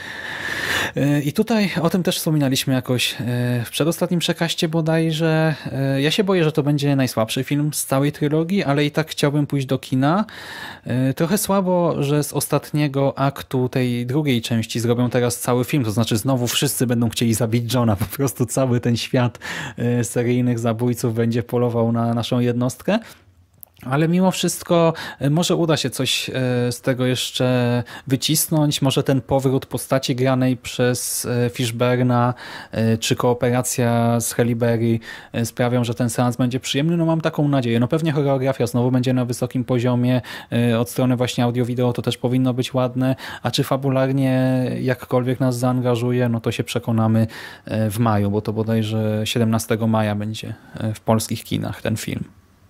I tutaj o tym też wspominaliśmy jakoś w przedostatnim przekaście bodajże. Ja się boję, że to będzie najsłabszy film z całej trylogii, ale i tak chciałbym pójść do kina. Trochę słabo, że z ostatniego aktu tej drugiej części zrobią teraz cały film, to znaczy znowu wszyscy będą chcieli zabić Johna, po prostu cały ten świat seryjnych zabójców będzie polował na naszą jednostkę. Ale mimo wszystko może uda się coś z tego jeszcze wycisnąć. Może ten powrót postaci granej przez Fishburna czy kooperacja z Halle Berry sprawią, że ten seans będzie przyjemny. No mam taką nadzieję. No pewnie choreografia znowu będzie na wysokim poziomie. Od strony właśnie audio-wideo to też powinno być ładne. A czy fabularnie jakkolwiek nas zaangażuje, no to się przekonamy w maju, bo to bodajże 17 maja będzie w polskich kinach ten film.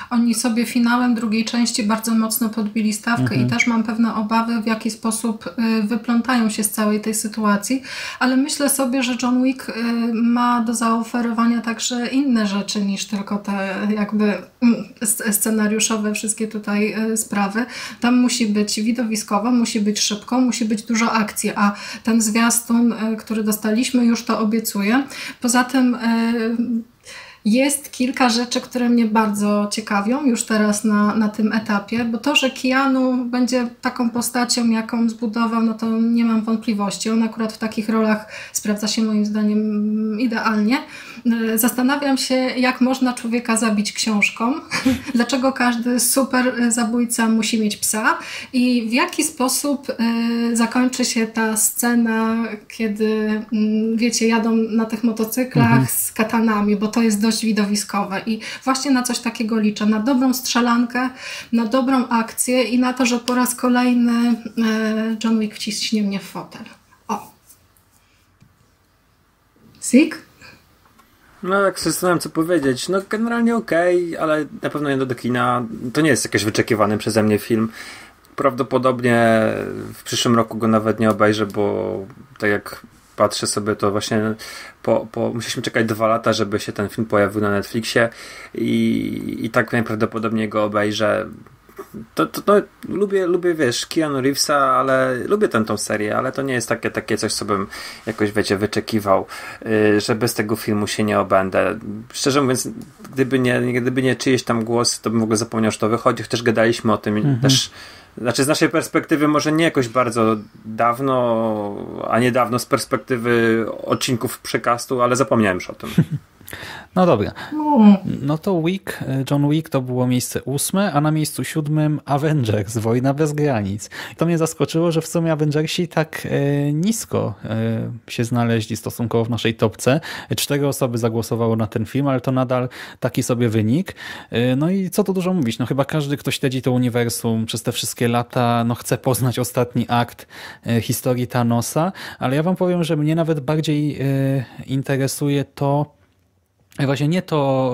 oni sobie finałem drugiej części bardzo mocno podbili stawkę i też mam pewne obawy, w jaki sposób wyplątają się z całej tej sytuacji, ale myślę sobie, że John Wick ma do zaoferowania także inne rzeczy niż tylko te jakby scenariuszowe wszystkie tutaj sprawy. Tam musi być widowiskowo, musi być szybko, musi być dużo akcji, a ten zwiastun, który dostaliśmy, już to obiecuje. Poza tym jest kilka rzeczy, które mnie bardzo ciekawią już teraz na tym etapie, bo to, że Keanu będzie taką postacią, jaką zbudował, no to nie mam wątpliwości. On akurat w takich rolach sprawdza się moim zdaniem idealnie. Zastanawiam się, jak można człowieka zabić książką, dlaczego każdy super zabójca musi mieć psa i w jaki sposób zakończy się ta scena, kiedy wiecie, jadą na tych motocyklach z katanami, bo to jest dość widowiskowe i właśnie na coś takiego liczę, na dobrą strzelankę, na dobrą akcję i na to, że po raz kolejny John Wick wciśnie mnie w fotel. O. Sik? No jak się zastanawiam, co powiedzieć. No generalnie okej, ale na pewno nie do kina. To nie jest jakiś wyczekiwany przeze mnie film. Prawdopodobnie w przyszłym roku go nawet nie obejrzę, bo tak jak patrzę sobie, to właśnie musieliśmy czekać 2 lata, żeby się ten film pojawił na Netflixie i tak najprawdopodobniej go obejrzę. Lubię, wiesz, Keanu Reevesa, ale lubię tą serię, ale to nie jest takie coś, co bym jakoś, wiecie, wyczekiwał, że bez tego filmu się nie obędę. Szczerze mówiąc, gdyby nie czyjeś tam głos, to bym w ogóle zapomniał, że to wychodzi, chociaż gadaliśmy o tym też. Znaczy z naszej perspektywy może nie jakoś bardzo dawno, a niedawno z perspektywy odcinków przekastu, ale zapomniałem już o tym. No dobra. No to John Wick to było miejsce 8, a na miejscu 7 Avengers, Wojna bez granic. To mnie zaskoczyło, że w sumie Avengersi tak nisko się znaleźli stosunkowo w naszej topce. 4 osoby zagłosowało na ten film, ale to nadal taki sobie wynik. No i co tu dużo mówić, no chyba każdy, kto śledzi to uniwersum przez te wszystkie lata, no chce poznać ostatni akt historii Thanosa, ale ja wam powiem, że mnie nawet bardziej interesuje to, właśnie nie to,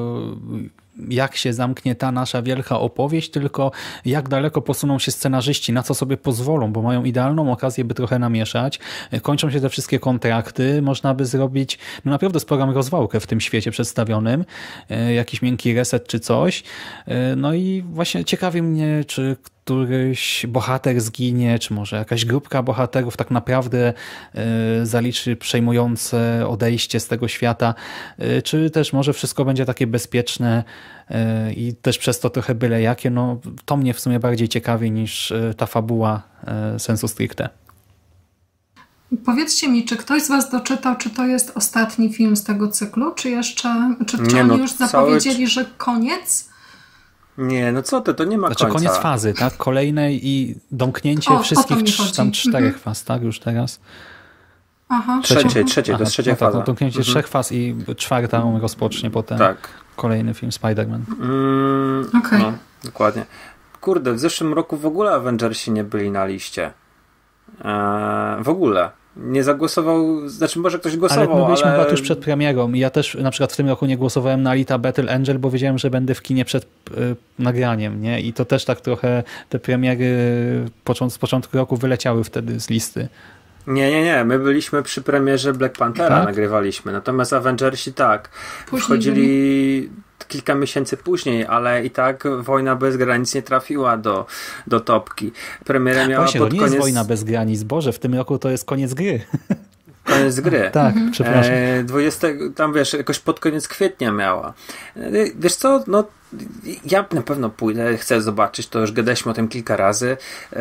jak się zamknie ta nasza wielka opowieść, tylko jak daleko posuną się scenarzyści, na co sobie pozwolą, bo mają idealną okazję, by trochę namieszać. Kończą się te wszystkie kontrakty, można by zrobić no naprawdę sporą rozwałkę w tym świecie przedstawionym, jakiś miękki reset czy coś. No i właśnie ciekawi mnie, czy któryś bohater zginie, czy może jakaś grupka bohaterów tak naprawdę zaliczy przejmujące odejście z tego świata, czy też może wszystko będzie takie bezpieczne i też przez to trochę byle jakie. No, to mnie w sumie bardziej ciekawi niż ta fabuła sensu stricte. Powiedzcie mi, czy ktoś z was doczytał, czy to jest ostatni film z tego cyklu, czy jeszcze, czy oni już zapowiedzieli, że koniec? Nie, no co ty, to nie ma końca. Koniec fazy, tak? Kolejnej i domknięcie wszystkich tam 4 faz, tak? Już teraz. Aha. Trzeciej, to jest trzecia faza. Tak, domknięcie 3 faz i 4 rozpocznie potem kolejny film Spider-Man. Okej. No, dokładnie. Kurde, w zeszłym roku w ogóle Avengersi nie byli na liście. W ogóle. Nie zagłosował, znaczy może ktoś głosował, ale my byliśmy chyba tuż przed premierą. Ja też na przykład w tym roku nie głosowałem na Alita Battle Angel, bo wiedziałem, że będę w kinie przed nagraniem, nie? I to też tak trochę te premiery z początku roku wyleciały wtedy z listy. Nie. My byliśmy przy premierze Black Panthera, tak? Nagrywaliśmy. Natomiast Avengersi wchodzili kilka miesięcy później, ale i tak Wojna bez granic nie trafiła do topki. Premiera miała Właśnie, to nie jest Wojna bez granic, Boże, w tym roku to jest koniec gry. Koniec gry. Tak, przepraszam. 20, tam wiesz, jakoś pod koniec kwietnia miała. Wiesz co, no ja na pewno pójdę, chcę zobaczyć, to już gadaliśmy o tym kilka razy.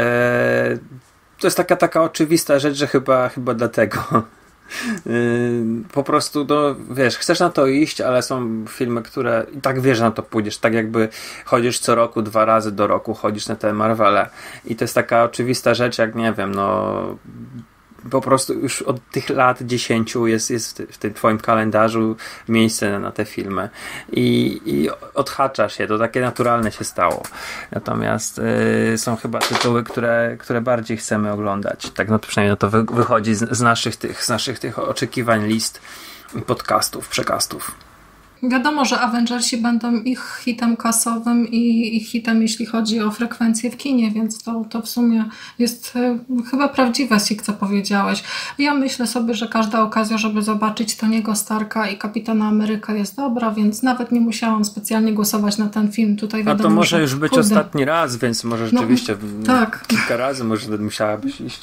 To jest taka oczywista rzecz, że chyba dlatego. Po prostu, no wiesz, chcesz na to iść, ale są filmy, które i tak wiesz, że na to pójdziesz, tak jakby chodzisz co roku 2 razy do roku, chodzisz na te Marvele i to jest taka oczywista rzecz, jak nie wiem, no po prostu już od tych lat 10 jest w tym twoim kalendarzu miejsce na te filmy i odhaczasz je, to takie naturalne się stało. Natomiast są chyba tytuły, które bardziej chcemy oglądać. Tak no przynajmniej to wychodzi z naszych tych oczekiwań, list, podcastów, przekastów. Wiadomo, że Avengersi będą ich hitem kasowym i ich hitem, jeśli chodzi o frekwencję w kinie, więc to w sumie jest chyba prawdziwe, Sik, co powiedziałeś. Ja myślę sobie, że każda okazja, żeby zobaczyć Tony'ego Starka i Kapitana Amerykę jest dobra, więc nawet nie musiałam specjalnie głosować na ten film. Tutaj wiadomo, a to może że, już być kurde, ostatni raz, więc może rzeczywiście tak. kilka razy może musiałabyś iść.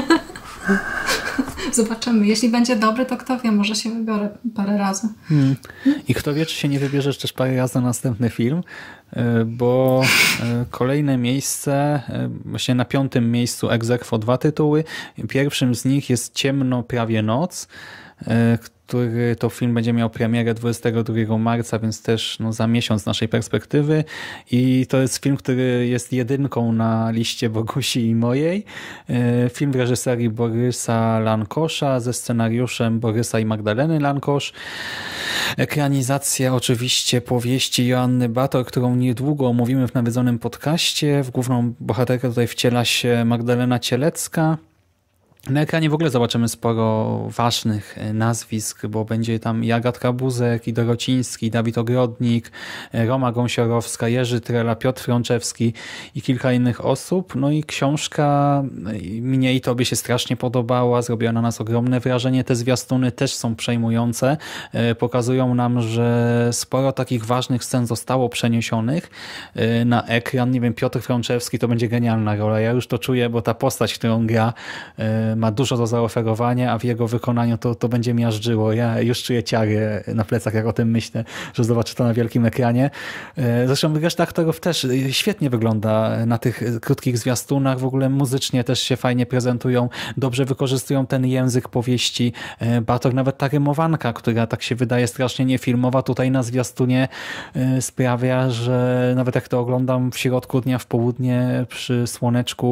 Zobaczymy. Jeśli będzie dobry, to kto wie, może się wybiorę parę razy. I kto wie, czy się nie wybierzesz też parę razy na następny film, bo kolejne miejsce, właśnie na 5. miejscu ex aequo 2 tytuły. Pierwszym z nich jest Ciemno prawie noc, który to film będzie miał premierę 22 marca, więc też za miesiąc z naszej perspektywy. I to jest film, który jest jedynką na liście Bogusi i mojej. Film w reżyserii Borysa Lankosza ze scenariuszem Borysa i Magdaleny Lankosz. Ekranizacja oczywiście powieści Joanny Bator, którą niedługo omówimy w nawiedzonym podcaście. W główną bohaterkę tutaj wciela się Magdalena Cielecka. Na ekranie w ogóle zobaczymy sporo ważnych nazwisk, bo będzie tam i Agatka Buzek, i Dorociński, i Dawid Ogrodnik, Roma Gąsiorowska, Jerzy Trela, Piotr Frączewski i kilka innych osób. No i książka mnie i tobie się strasznie podobała, zrobiła na nas ogromne wrażenie. Te zwiastuny też są przejmujące. Pokazują nam, że sporo takich ważnych scen zostało przeniesionych na ekran. Nie wiem, Piotr Frączewski to będzie genialna rola. Ja już to czuję, bo ta postać, którą gra, ma dużo do zaoferowania, a w jego wykonaniu to będzie miażdżyło. Ja już czuję ciary na plecach, jak o tym myślę, że zobaczę to na wielkim ekranie. Zresztą reszta aktorów też świetnie wygląda na tych krótkich zwiastunach. W ogóle muzycznie też się fajnie prezentują. Dobrze wykorzystują ten język powieści. Bator, nawet ta rymowanka, która tak się wydaje strasznie niefilmowa, tutaj na zwiastunie sprawia, że nawet jak to oglądam w środku dnia, w południe przy słoneczku,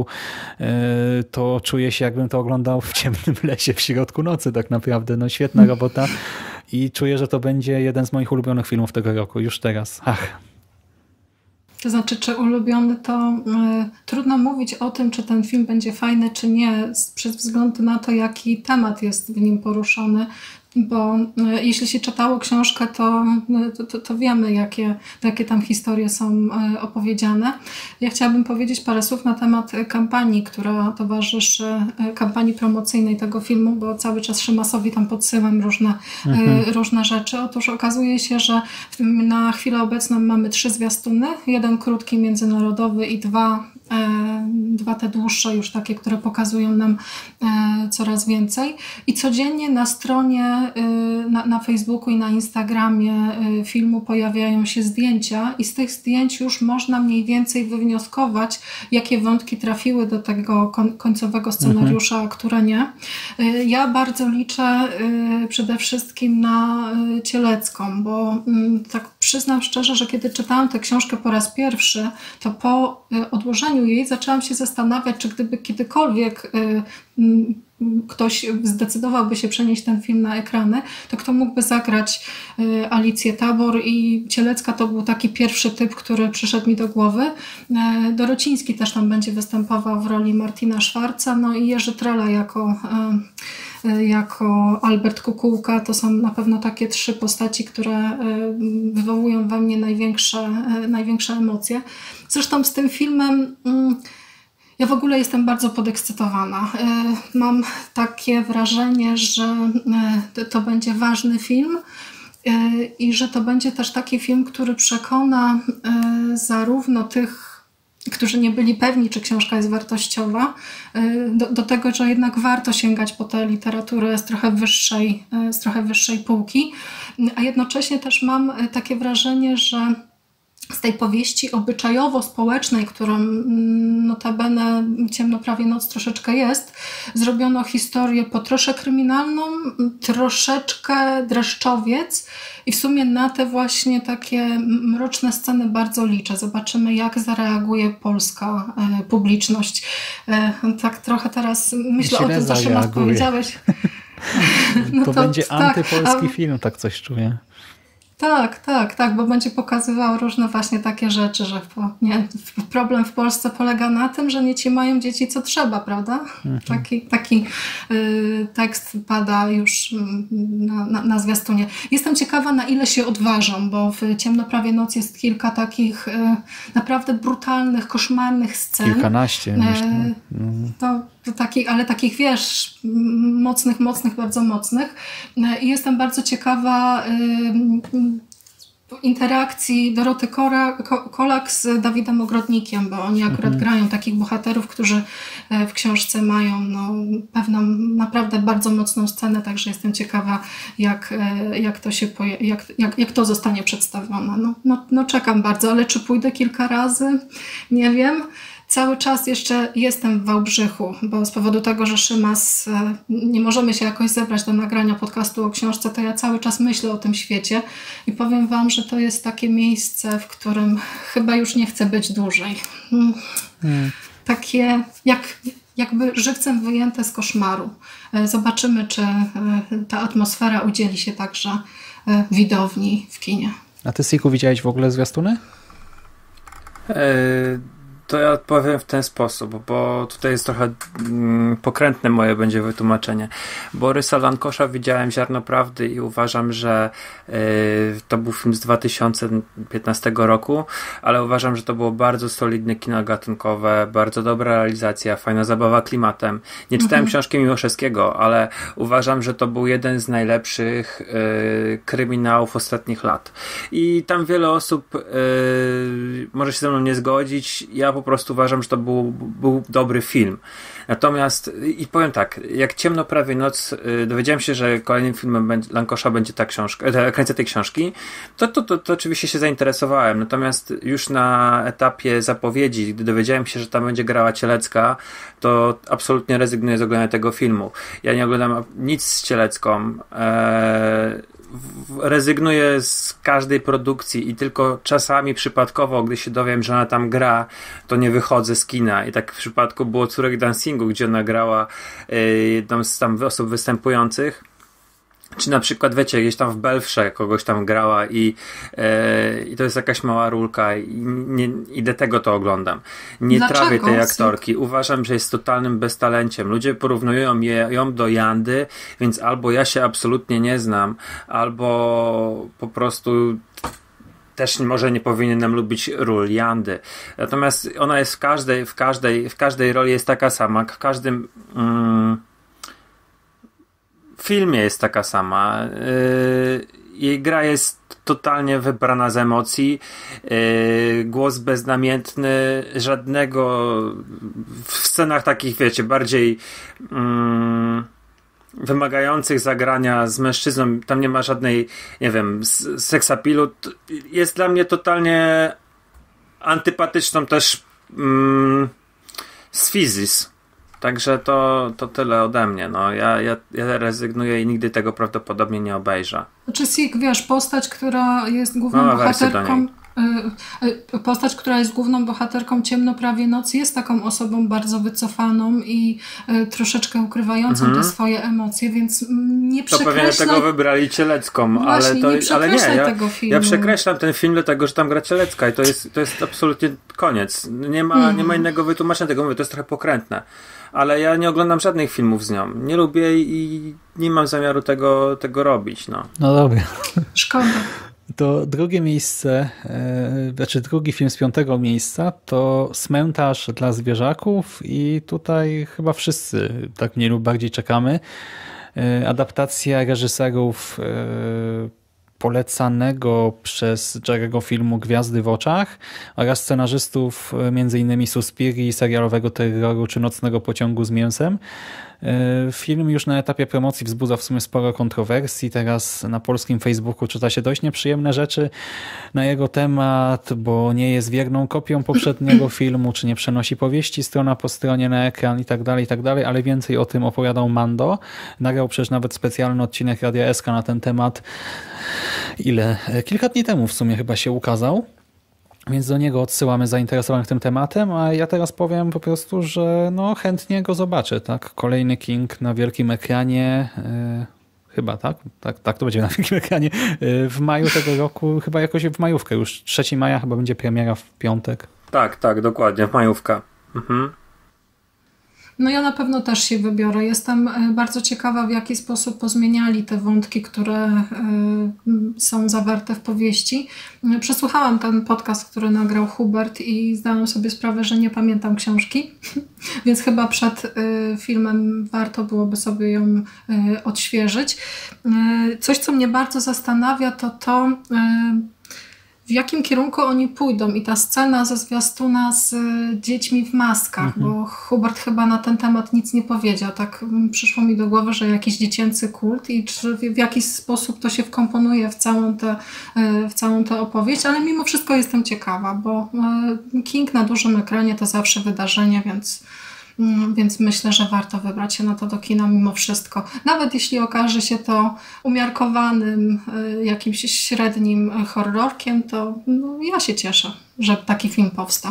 to czuję się, jakbym to oglądał w ciemnym lesie w środku nocy tak naprawdę. No świetna robota i czuję, że to będzie jeden z moich ulubionych filmów tego roku. Już teraz. To znaczy, czy ulubiony, to trudno mówić o tym, czy ten film będzie fajny, czy nie, przez względu na to, jaki temat jest w nim poruszony. Bo jeśli się czytało książkę, to wiemy, jakie tam historie są opowiedziane. Ja chciałabym powiedzieć parę słów na temat kampanii, która towarzyszy kampanii promocyjnej tego filmu, bo cały czas Szymasowi tam podsyłam różne rzeczy. Otóż okazuje się, że na chwilę obecną mamy 3 zwiastuny, 1 krótki międzynarodowy i 2 te dłuższe, już takie, które pokazują nam coraz więcej. I codziennie na stronie, na Facebooku i na Instagramie filmu pojawiają się zdjęcia i z tych zdjęć już można mniej więcej wywnioskować, jakie wątki trafiły do tego końcowego scenariusza, a które nie. Ja bardzo liczę przede wszystkim na Cielecką, bo tak przyznam szczerze, że kiedy czytałam tę książkę po raz pierwszy, to po odłożeniu jej zaczęłam się zastanawiać, czy gdyby kiedykolwiek ktoś zdecydowałby się przenieść ten film na ekrany, to kto mógłby zagrać Alicję Tabor, i Cielecka to był taki pierwszy typ, który przyszedł mi do głowy. Dorociński też tam będzie występował w roli Martina Schwarza, no i Jerzy Trela jako Albert Kukułka. To są na pewno takie 3 postaci, które wywołują we mnie największe emocje. Zresztą z tym filmem ja w ogóle jestem bardzo podekscytowana. Mam takie wrażenie, że to będzie ważny film i że to będzie też taki film, który przekona zarówno tych, którzy nie byli pewni, czy książka jest wartościowa, do tego, że jednak warto sięgać po tę literaturę z trochę wyższej półki. A jednocześnie też mam takie wrażenie, że z tej powieści obyczajowo-społecznej, którą notabene Ciemno prawie noc troszeczkę jest, zrobiono historię po trosze kryminalną, troszeczkę dreszczowiec i w sumie na te właśnie takie mroczne sceny bardzo liczę. Zobaczymy, jak zareaguje polska publiczność. Tak trochę teraz myślę o tym, co Szymas powiedziałeś. To będzie antypolski film, tak coś czuję. Tak, bo będzie pokazywał różne właśnie takie rzeczy, że problem w Polsce polega na tym, że nie ci mają dzieci co trzeba, prawda? Taki tekst pada już na zwiastunie. Jestem ciekawa, na ile się odważą, bo w Ciemnoprawie noc jest kilka takich naprawdę brutalnych, koszmarnych scen. Kilkanaście, myślę. Ale takich, wiesz, mocnych, bardzo mocnych. I jestem bardzo ciekawa interakcji Doroty Kolak z Dawidem Ogrodnikiem, bo oni akurat grają takich bohaterów, którzy w książce mają pewną naprawdę bardzo mocną scenę, także jestem ciekawa, jak to zostanie przedstawione. Czekam bardzo, ale czy pójdę kilka razy? Nie wiem. Cały czas jeszcze jestem w Wałbrzychu, bo z powodu tego, że Szymas nie możemy się jakoś zebrać do nagrania podcastu o książce, to ja cały czas myślę o tym świecie i powiem wam, że to jest takie miejsce, w którym chyba już nie chcę być dłużej. Takie jakby żywcem wyjęte z koszmaru. Zobaczymy, czy ta atmosfera udzieli się także widowni w kinie. A ty, Siku, widziałeś w ogóle zwiastuny? To ja odpowiem w ten sposób, bo tutaj jest trochę pokrętne moje będzie wytłumaczenie. Borysa Lankosza widziałem Ziarno Prawdy i uważam, że to był film z 2015 roku, ale uważam, że to było bardzo solidne kino gatunkowe, bardzo dobra realizacja, fajna zabawa klimatem. Nie czytałem książki Miłoszewskiego, ale uważam, że to był jeden z najlepszych kryminałów ostatnich lat. I tam wiele osób może się ze mną nie zgodzić. Ja po prostu uważam, że to był dobry film. Natomiast, i powiem tak, jak Ciemnoprawie noc dowiedziałem się, że kolejnym filmem Lankosza będzie ta książka, kręcę tej książki, to oczywiście się zainteresowałem. Natomiast już na etapie zapowiedzi, gdy dowiedziałem się, że tam będzie grała Cielecka, to absolutnie rezygnuję z oglądania tego filmu. Ja nie oglądam nic z Cielecką. Rezygnuję z każdej produkcji i tylko czasami przypadkowo, gdy się dowiem, że ona tam gra, to nie wychodzę z kina. I tak w przypadku było Córek Dancingu, gdzie ona grała jedną z tam osób występujących. Czy na przykład, wiecie, gdzieś tam w Belfrze kogoś tam grała i to jest jakaś mała rulka i dlatego to oglądam. Nie Dlaczego? Trawię tej aktorki. Uważam, że jest totalnym beztalenciem. Ludzie porównują ją do Jandy, więc albo ja się absolutnie nie znam, albo po prostu też może nie powinienem lubić ról Jandy. Natomiast ona jest w każdej roli jest taka sama. W każdym filmie jest taka sama. Jej gra jest totalnie wybrana z emocji. Głos beznamiętny. Żadnego w scenach takich, wiecie, bardziej wymagających zagrania z mężczyzną. Tam nie ma żadnej, nie wiem, seksapilu. Jest dla mnie totalnie antypatyczną też z Fizis. Także to tyle ode mnie. No, ja rezygnuję i nigdy tego prawdopodobnie nie obejrzę. Znaczy, Sik, wiesz, postać, która jest główną bohaterką. Postać, która jest główną bohaterką Ciemnoprawie noc, jest taką osobą bardzo wycofaną i troszeczkę ukrywającą te swoje emocje, więc nie przekreślaj... To pewnie tego wybrali Cielecką, właśnie, ale nie, tego filmu. Ja przekreślam ten film dlatego, że tam gra Cielecka i to jest absolutnie koniec. Nie ma innego wytłumaczenia tego, mówię, to jest trochę pokrętne. Ale ja nie oglądam żadnych filmów z nią. Nie lubię i nie mam zamiaru tego robić. No dobra. Szkoda. To drugie miejsce, drugi film z 5. miejsca to Cmentarz dla zwierzaków i tutaj chyba wszyscy tak mniej lub bardziej czekamy. Adaptacja reżyserów polecanego przez Jerry'ego filmu Gwiazdy w oczach oraz scenarzystów m.in. Suspirii, serialowego terroru czy Nocnego pociągu z mięsem. Film już na etapie promocji wzbudza w sumie sporo kontrowersji. Teraz na polskim Facebooku czyta się dość nieprzyjemne rzeczy na jego temat, bo nie jest wierną kopią poprzedniego filmu, czy nie przenosi powieści strona po stronie na ekran i tak dalej, ale więcej o tym opowiadał Mando. Nagrał przecież nawet specjalny odcinek Radia SK na ten temat. Kilka dni temu w sumie chyba się ukazał. Więc do niego odsyłamy zainteresowanych tym tematem, a ja teraz powiem po prostu, że chętnie go zobaczę. Tak? Kolejny King na wielkim ekranie. chyba, tak? Tak, to będzie na wielkim ekranie. W maju tego roku, chyba jakoś w majówkę, już 3 maja chyba będzie premiera w piątek. Tak, dokładnie, w majówka. Mhm. No ja na pewno też się wybiorę. Jestem bardzo ciekawa, w jaki sposób pozmieniali te wątki, które są zawarte w powieści. Przesłuchałam ten podcast, który nagrał Hubert i zdałam sobie sprawę, że nie pamiętam książki, więc chyba przed filmem warto byłoby sobie ją odświeżyć. Coś, co mnie bardzo zastanawia, to w jakim kierunku oni pójdą i ta scena ze zwiastuna z dziećmi w maskach, bo Hubert chyba na ten temat nic nie powiedział. Tak przyszło mi do głowy, że jakiś dziecięcy kult i czy w jakiś sposób to się wkomponuje w całą tę opowieść, ale mimo wszystko jestem ciekawa, bo King na dużym ekranie to zawsze wydarzenie, więc myślę, że warto wybrać się na to do kina mimo wszystko. Nawet jeśli okaże się to umiarkowanym, jakimś średnim horrorkiem, to ja się cieszę, że taki film powstał.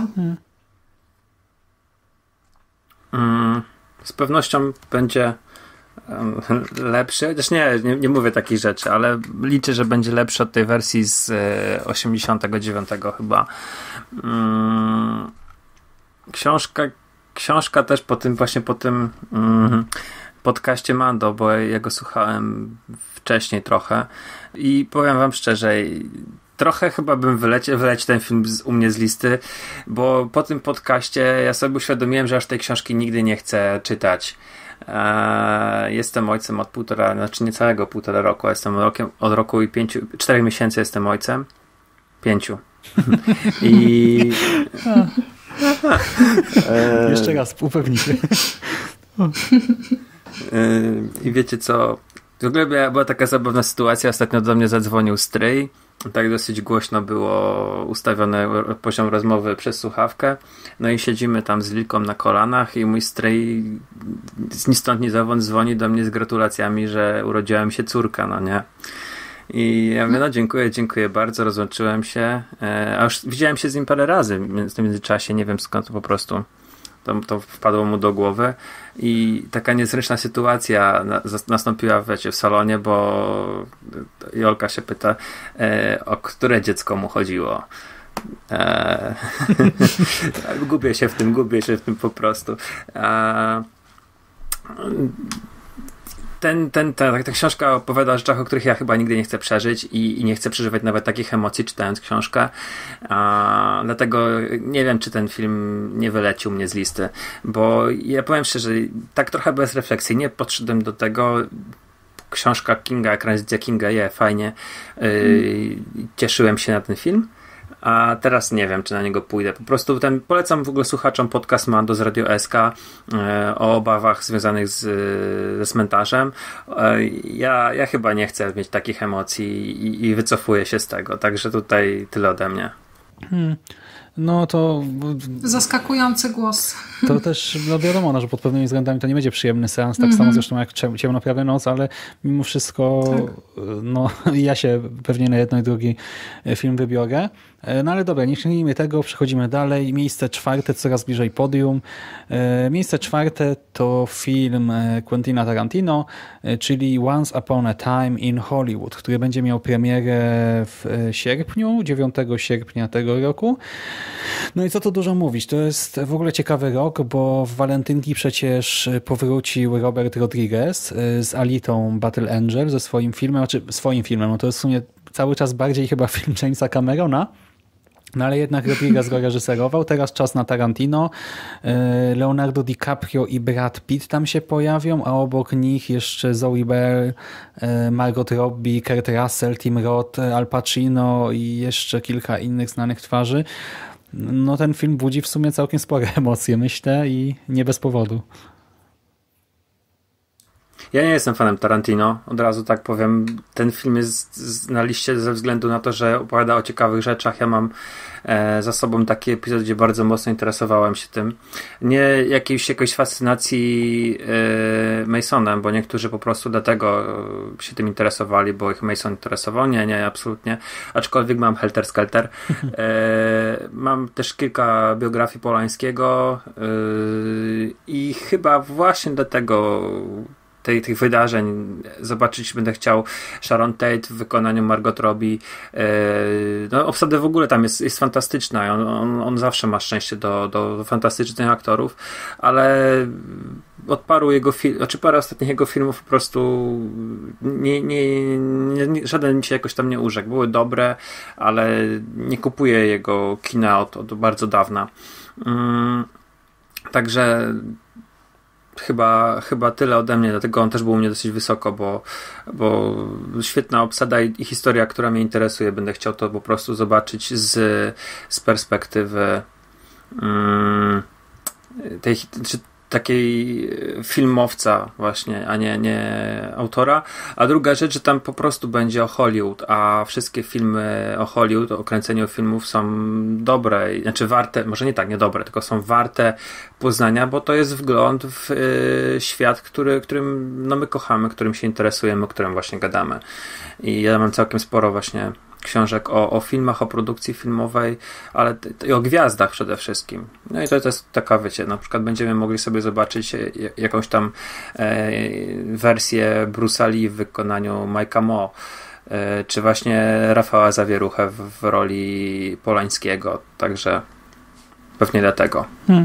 Z pewnością będzie lepszy. Chociaż nie mówię takich rzeczy, ale liczę, że będzie lepszy od tej wersji z 89 chyba. Książka też po tym podcaście Mando, bo ja go słuchałem wcześniej trochę i powiem wam szczerze, trochę chyba bym wyleciał ten film u mnie z listy, bo po tym podcaście ja sobie uświadomiłem, że aż tej książki nigdy nie chcę czytać. Jestem ojcem od niecałego 1,5 roku, jestem od roku i 4 miesięcy jestem ojcem. 5. I jeszcze raz, upewnij się. I wiecie co? W ogóle była taka zabawna sytuacja. Ostatnio do mnie zadzwonił stryj. Tak dosyć głośno było ustawiony poziom rozmowy przez słuchawkę. No i siedzimy tam z Lilką na kolanach i mój stryj ni stąd ni zowąd dzwoni do mnie z gratulacjami, że urodziła mi się córka, no nie? I ja mówię, no dziękuję bardzo, rozłączyłem się. A już widziałem się z nim parę razy w międzyczasie, nie wiem skąd po prostu to wpadło mu do głowy i taka niezręczna sytuacja nastąpiła w salonie, bo Jolka się pyta, o które dziecko mu chodziło. Gubię się w tym po prostu. Ta książka opowiada o rzeczach, o których ja chyba nigdy nie chcę przeżyć i nie chcę przeżywać nawet takich emocji czytając książkę. Dlatego nie wiem, czy ten film nie wylecił mnie z listy, bo ja powiem szczerze, tak trochę bezrefleksyjnie podszedłem do tego. Książka Kinga, ekranizacja Kinga, fajnie. Cieszyłem się na ten film. A teraz nie wiem, czy na niego pójdę. Po prostu polecam w ogóle słuchaczom podcast Mando z Radio SK o obawach związanych ze cmentarzem. Ja chyba nie chcę mieć takich emocji i wycofuję się z tego. Także tutaj tyle ode mnie. No to... Zaskakujący głos. To też wiadomo, że pod pewnymi względami to nie będzie przyjemny seans, tak samo zresztą jak Ciemno prawie noc, ale mimo wszystko ja się pewnie na jedno i drugi film wybiorę. No ale dobra, nie śmiejmy tego, przechodzimy dalej. Miejsce 4, coraz bliżej podium. Miejsce 4 to film Quentina Tarantino, czyli Once Upon a Time in Hollywood, który będzie miał premierę w sierpniu, 9 sierpnia tego roku. No i co tu dużo mówić, to jest w ogóle ciekawy rok, bo w walentynki przecież powrócił Robert Rodriguez z Alitą Battle Angel ze swoim filmem, no to jest w sumie cały czas bardziej chyba film Jamesa Camerona, no ale jednak Rodriguez go reżyserował. Teraz czas na Tarantino. Leonardo DiCaprio i Brad Pitt tam się pojawią, a obok nich jeszcze Zoe Bell, Margot Robbie, Kurt Russell, Tim Roth, Al Pacino i jeszcze kilka innych znanych twarzy. No ten film budzi w sumie całkiem spore emocje, myślę, i nie bez powodu. Ja nie jestem fanem Tarantino, od razu tak powiem. Ten film jest na liście ze względu na to, że opowiada o ciekawych rzeczach. Ja mam za sobą taki epizod, gdzie bardzo mocno interesowałem się tym. Nie jakiejś fascynacji Masonem, bo niektórzy po prostu dlatego się tym interesowali, bo ich Mason interesował. Nie, absolutnie. Aczkolwiek mam Helter Skelter. Mam też kilka biografii Polańskiego i chyba właśnie dlatego tych wydarzeń zobaczyć będę chciał Sharon Tate w wykonaniu Margot Robbie. No, obsada w ogóle tam jest fantastyczna. On zawsze ma szczęście do fantastycznych aktorów, ale od paru parę ostatnich jego filmów po prostu żaden mi się jakoś tam nie urzekł. Były dobre, ale nie kupuję jego kina od bardzo dawna. Także chyba tyle ode mnie, dlatego on też był u mnie dosyć wysoko, bo świetna obsada i historia, która mnie interesuje. Będę chciał to po prostu zobaczyć z perspektywy takiej filmowca właśnie, a nie autora. A druga rzecz, że tam po prostu będzie o Hollywood, a wszystkie filmy o Hollywood, o kręceniu filmów są dobre, znaczy warte, może nie tak, nie dobre, tylko są warte poznania, bo to jest wgląd w świat, którym no my kochamy, którym się interesujemy, o którym właśnie gadamy. I ja mam całkiem sporo właśnie książek o filmach, o produkcji filmowej, ale i o gwiazdach przede wszystkim. No i to jest taka, wiecie, na przykład będziemy mogli sobie zobaczyć jakąś tam wersję Bruce'a Lee w wykonaniu Mike'a Mo, czy właśnie Rafała Zawieruchę w roli Polańskiego, także pewnie dlatego.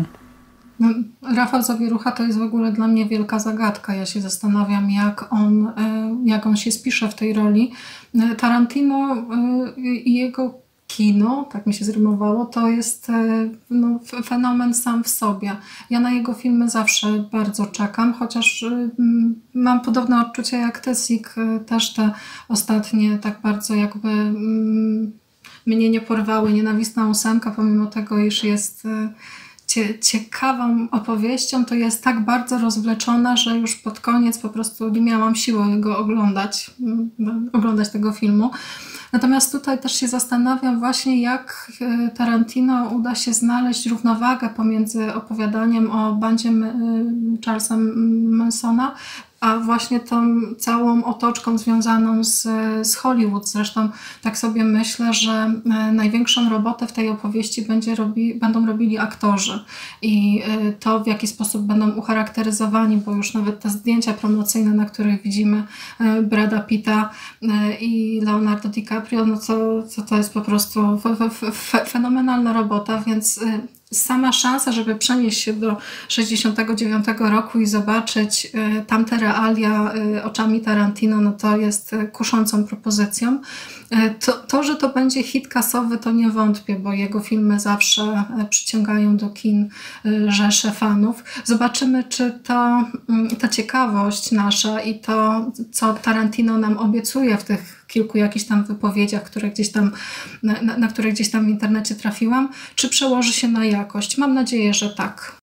Rafał Zawierucha to jest w ogóle dla mnie wielka zagadka. Ja się zastanawiam, jak on się spisze w tej roli. Tarantino i jego kino, tak mi się zrymowało, to jest fenomen sam w sobie. Ja na jego filmy zawsze bardzo czekam, chociaż mam podobne odczucie jak ty, Sik, też te ostatnie tak bardzo jakby mnie nie porwały. Nienawistna ósemka, pomimo tego, iż jest ciekawą opowieścią, to jest tak bardzo rozwleczona, że już pod koniec po prostu nie miałam siły go oglądać tego filmu. Natomiast tutaj też się zastanawiam właśnie, jak Tarantino uda się znaleźć równowagę pomiędzy opowiadaniem o bandzie Charlesa Mansona, a właśnie tą całą otoczką związaną z Hollywood. Zresztą tak sobie myślę, że największą robotę w tej opowieści będą robili aktorzy. I to, w jaki sposób będą ucharakteryzowani, bo już nawet te zdjęcia promocyjne, na których widzimy Brada Pitta i Leonardo DiCaprio, no to jest po prostu fenomenalna robota, więc sama szansa, żeby przenieść się do 69 roku i zobaczyć tamte realia oczami Tarantino, no to jest kuszącą propozycją. To, że to będzie hit kasowy, to nie wątpię, bo jego filmy zawsze przyciągają do kin rzesze fanów. Zobaczymy, czy ta ciekawość nasza i to, co Tarantino nam obiecuje w tych kilku jakichś tam wypowiedziach, na które gdzieś tam w internecie trafiłam, czy przełoży się na jakość. Mam nadzieję, że tak.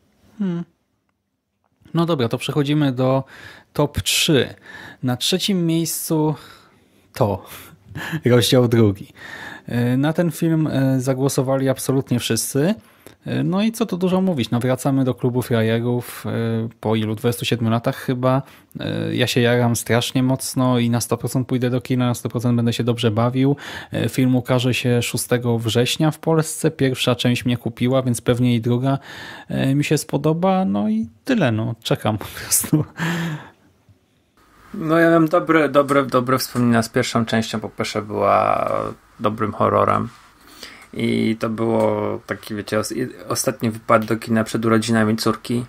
No dobra, to przechodzimy do top 3. Na trzecim miejscu to rozdział 2. Na ten film zagłosowali absolutnie wszyscy. No i co tu dużo mówić, no wracamy do klubu frajerów po ilu? 27 latach chyba. Ja się jaram strasznie mocno i na 100% pójdę do kina, na 100% będę się dobrze bawił. Film ukaże się 6 września w Polsce. Pierwsza część mnie kupiła, więc pewnie i druga mi się spodoba. No i tyle, no czekam po prostu. No ja mam dobre wspomnienia z pierwszą częścią, bo pierwsza była dobrym horrorem. I to było taki, wiecie, ostatni wypad do kina przed urodzinami córki.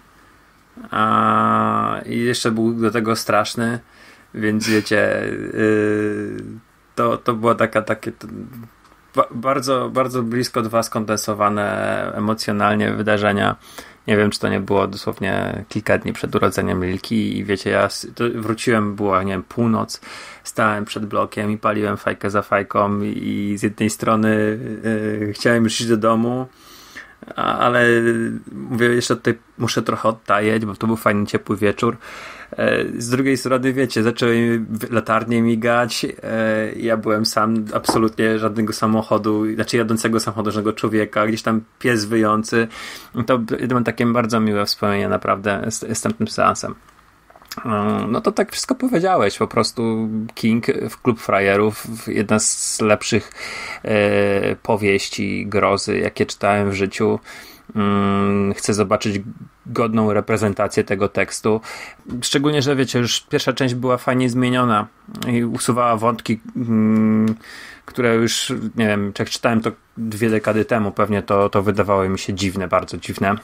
I jeszcze był do tego straszny, więc wiecie, to było takie bardzo, bardzo blisko dwa skondensowane emocjonalnie wydarzenia. Nie wiem, czy to nie było dosłownie kilka dni przed urodzeniem Lilki i wiecie, ja wróciłem, była, nie wiem, północ, stałem przed blokiem i paliłem fajkę za fajką i z jednej strony chciałem już iść do domu, ale mówię, jeszcze tutaj muszę trochę odtajeć, bo to był fajny, ciepły wieczór. Z drugiej strony, wiecie, zaczęły latarnie migać, ja byłem sam, absolutnie żadnego samochodu, znaczy jadącego samochodu, żadnego człowieka, gdzieś tam pies wyjący. To mam takie bardzo miłe wspomnienia naprawdę z tamtym seansem. No to tak wszystko powiedziałeś, po prostu King w Klub Frajerów, jedna z lepszych powieści grozy, jakie czytałem w życiu. Chcę zobaczyć godną reprezentację tego tekstu. Szczególnie, że wiecie, już pierwsza część była fajnie zmieniona i usuwała wątki, które już, nie wiem, jak czytałem to 2 dekady temu, pewnie to wydawało mi się dziwne, bardzo dziwne.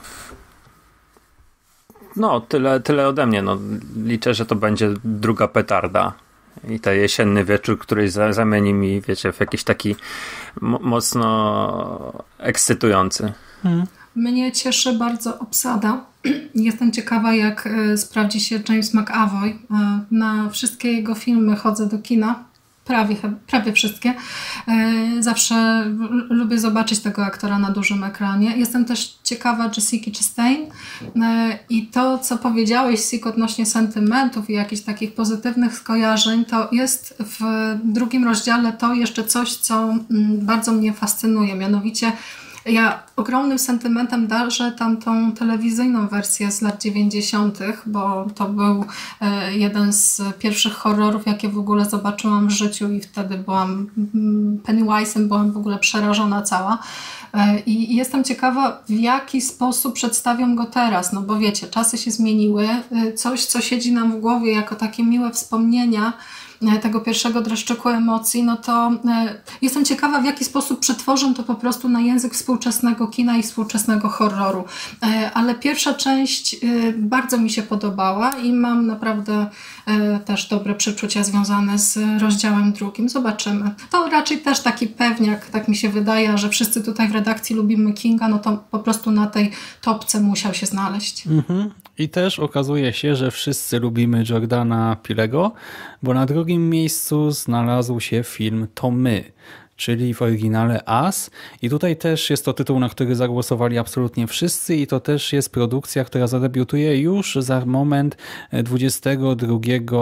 No, tyle ode mnie. No, liczę, że to będzie druga petarda. I ten jesienny wieczór, który zamieni mi, wiecie, w jakiś taki mocno ekscytujący. Mnie cieszy bardzo obsada. Jestem ciekawa, jak sprawdzi się James McAvoy. Na wszystkie jego filmy chodzę do kina. Prawie wszystkie. Zawsze lubię zobaczyć tego aktora na dużym ekranie. Jestem też ciekawa Jessica Chastain i to, co powiedziałeś, Sik, odnośnie sentymentów i jakichś takich pozytywnych skojarzeń, to jest w drugim rozdziale to jeszcze coś, co bardzo mnie fascynuje. Mianowicie ja ogromnym sentymentem darzę tamtą telewizyjną wersję z lat 90., bo to był jeden z pierwszych horrorów, jakie w ogóle zobaczyłam w życiu i wtedy byłam Pennywise'em, byłam w ogóle przerażona cała. I jestem ciekawa, w jaki sposób przedstawią go teraz, no bo wiecie, czasy się zmieniły, coś, co siedzi nam w głowie jako takie miłe wspomnienia tego pierwszego dreszczyku emocji, no to jestem ciekawa, w jaki sposób przetworzą to po prostu na język współczesnego kina i współczesnego horroru. Ale pierwsza część bardzo mi się podobała i mam naprawdę też dobre przeczucia związane z rozdziałem drugim. Zobaczymy. To raczej też taki pewniak, tak mi się wydaje, że wszyscy tutaj w redakcji lubimy Kinga, no to po prostu na tej topce musiał się znaleźć. I też okazuje się, że wszyscy lubimy Jordana Peelego, bo na drugim miejscu znalazł się film To My, czyli w oryginale Us. I tutaj też jest to tytuł, na który zagłosowali absolutnie wszyscy i to też jest produkcja, która zadebiutuje już za moment 22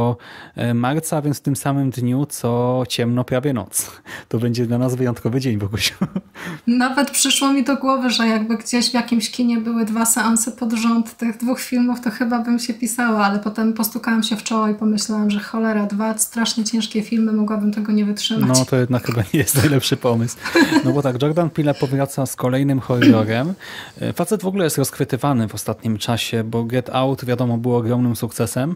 marca, więc w tym samym dniu, co Ciemno prawie noc. To będzie dla nas wyjątkowy dzień, Bogusiu. Nawet przyszło mi do głowy, że jakby gdzieś w jakimś kinie były 2 seanse pod rząd tych 2 filmów, to chyba bym się pisała, ale potem postukałam się w czoło i pomyślałam, że cholera, 2 strasznie ciężkie filmy, mogłabym tego nie wytrzymać. No to jednak chyba nie jest najlepszy pomysł. No bo tak, Jordan Peele powraca z kolejnym horrorem. Facet w ogóle jest rozchwytywany w ostatnim czasie, bo Get Out, wiadomo, było ogromnym sukcesem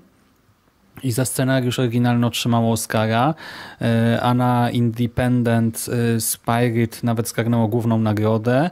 i za scenariusz oryginalny otrzymało Oscara, a na Independent Spirit nawet zgarnęło główną nagrodę.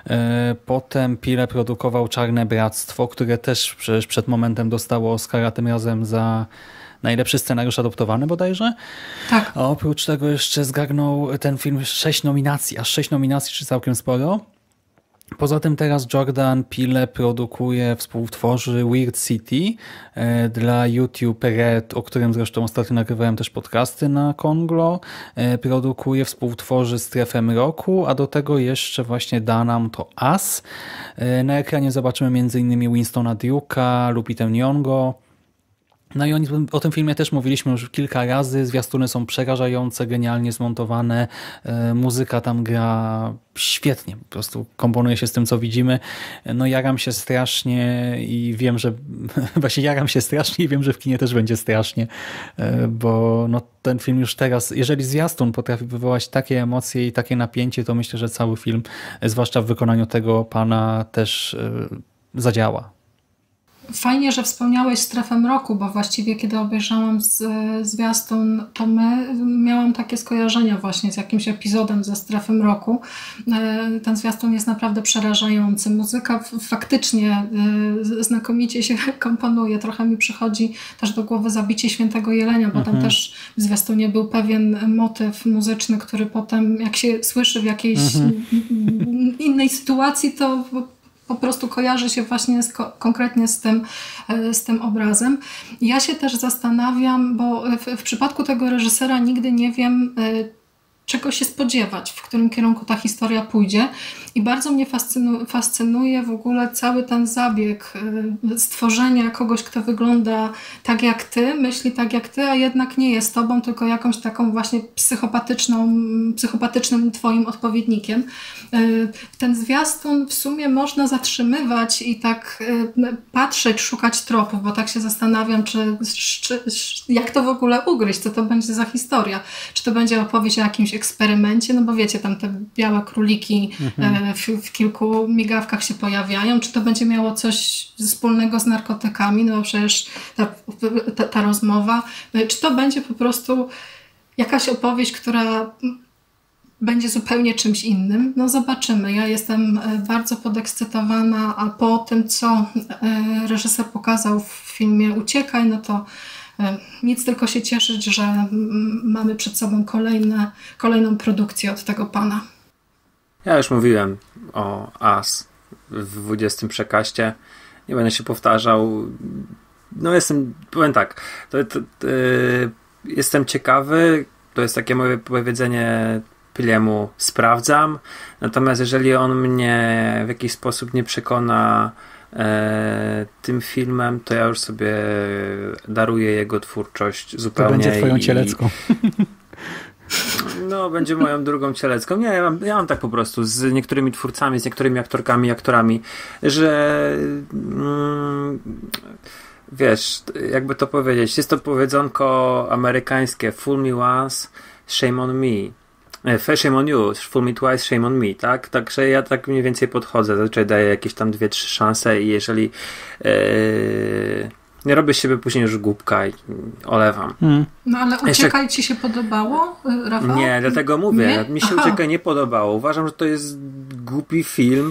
Potem Peele produkował Czarne Bractwo, które też przecież przed momentem dostało Oscara, tym razem za najlepszy scenariusz adoptowany bodajże. Tak. A oprócz tego jeszcze zgarnął ten film 6 nominacji, aż 6 nominacji, czy całkiem sporo. Poza tym teraz Jordan Peele produkuje, współtworzy Weird City dla YouTube Red, o którym zresztą ostatnio nagrywałem też podcasty na Konglo. Produkuje, współtworzy Strefę Mroku, a do tego jeszcze właśnie da nam to Us. Na ekranie zobaczymy m.in. Winstona Duke'a, Lupitę Nyong'o. No i o tym filmie też mówiliśmy już kilka razy. Zwiastuny są przerażające, genialnie zmontowane. Muzyka tam gra świetnie. Po prostu komponuje się z tym, co widzimy. No jaram się strasznie i wiem, że właśnie jaram się strasznie i wiem, że w kinie też będzie strasznie, bo no, ten film już teraz, jeżeli zwiastun potrafi wywołać takie emocje i takie napięcie, to myślę, że cały film, zwłaszcza w wykonaniu tego pana, też zadziała. Fajnie, że wspomniałeś Strefę Mroku, bo właściwie kiedy obejrzałam zwiastun, to miałam takie skojarzenia właśnie z jakimś epizodem ze Strefy Mroku. Ten zwiastun jest naprawdę przerażający. Muzyka faktycznie znakomicie się komponuje. Trochę mi przychodzi też do głowy Zabicie Świętego Jelenia, bo tam też w zwiastunie był pewien motyw muzyczny, który potem jak się słyszy w jakiejś innej sytuacji, to po prostu kojarzy się właśnie konkretnie z tym obrazem. Ja się też zastanawiam, bo w przypadku tego reżysera nigdy nie wiem, czego się spodziewać, w którym kierunku ta historia pójdzie. I bardzo mnie fascynuje w ogóle cały ten zabieg stworzenia kogoś, kto wygląda tak jak ty, myśli tak jak ty, a jednak nie jest tobą, tylko jakąś taką właśnie psychopatycznym twoim odpowiednikiem. Ten zwiastun w sumie można zatrzymywać i tak patrzeć, szukać tropów, bo tak się zastanawiam, jak to w ogóle ugryźć, co to będzie za historia. Czy to będzie opowieść o jakimś eksperymencie, no bo wiecie, tam te białe króliki w kilku migawkach się pojawiają, czy to będzie miało coś wspólnego z narkotykami, no bo przecież ta rozmowa, czy to będzie po prostu jakaś opowieść, która będzie zupełnie czymś innym. No zobaczymy. Ja jestem bardzo podekscytowana, a po tym, co reżyser pokazał w filmie Uciekaj, no to nic tylko się cieszyć, że mamy przed sobą kolejną produkcję od tego pana. Ja już mówiłem o Us w 20 przekaście. Nie będę się powtarzał. No powiem tak, jestem ciekawy, to jest takie moje powiedzenie Piliemu, sprawdzam, natomiast jeżeli on mnie w jakiś sposób nie przekona tym filmem, to ja już sobie daruję jego twórczość zupełnie. To będzie twoją cielecką. No, będzie moją drugą cielecką. Nie, ja mam tak po prostu z niektórymi twórcami, z niektórymi aktorami, że wiesz, jakby to powiedzieć, jest to powiedzonko amerykańskie: fool me once, shame on me. Shame on you, fool me twice, shame on me, tak? Także ja tak mniej więcej podchodzę. Zazwyczaj daję jakieś tam 2-3 szanse i jeżeli nie robię z siebie później już głupka i olewam. No ale Uciekaj ci się podobało, Rafał? Nie, dlatego mówię. Nie? Mi się Uciekaj nie podobało. Uważam, że to jest głupi film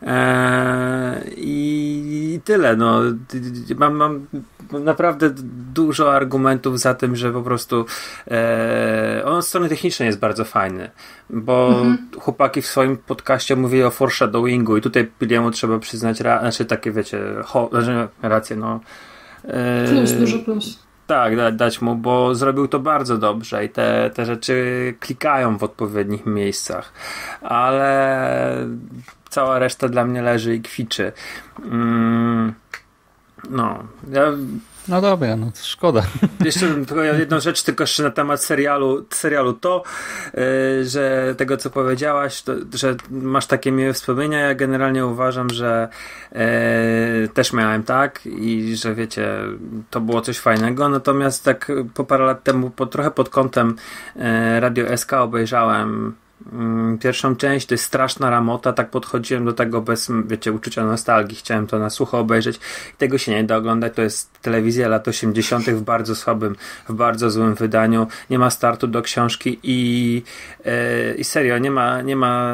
i tyle. No. Mam naprawdę dużo argumentów za tym, że po prostu on od strony technicznej jest bardzo fajny, bo chłopaki w swoim podcaście mówili o foreshadowingu i tutaj Piliemu trzeba przyznać, znaczy takie wiecie, rację, no. Plus, duży plus. Tak, dać mu, bo zrobił to bardzo dobrze i te rzeczy klikają w odpowiednich miejscach, ale cała reszta dla mnie leży i kwiczy. No dobra, no to szkoda. Jeszcze tylko jedną rzecz tylko jeszcze na temat serialu to, że tego co powiedziałaś, to, że masz takie miłe wspomnienia. Ja generalnie uważam, że też miałem tak i że wiecie, to było coś fajnego, natomiast tak po parę lat temu trochę pod kątem Radio SK obejrzałem pierwszą część. To jest straszna ramota, tak podchodziłem do tego bez, wiecie, uczucia nostalgii, chciałem to na sucho obejrzeć i tego się nie da oglądać. To jest telewizja lat 80. w bardzo słabym, w bardzo złym wydaniu, nie ma startu do książki i serio, nie ma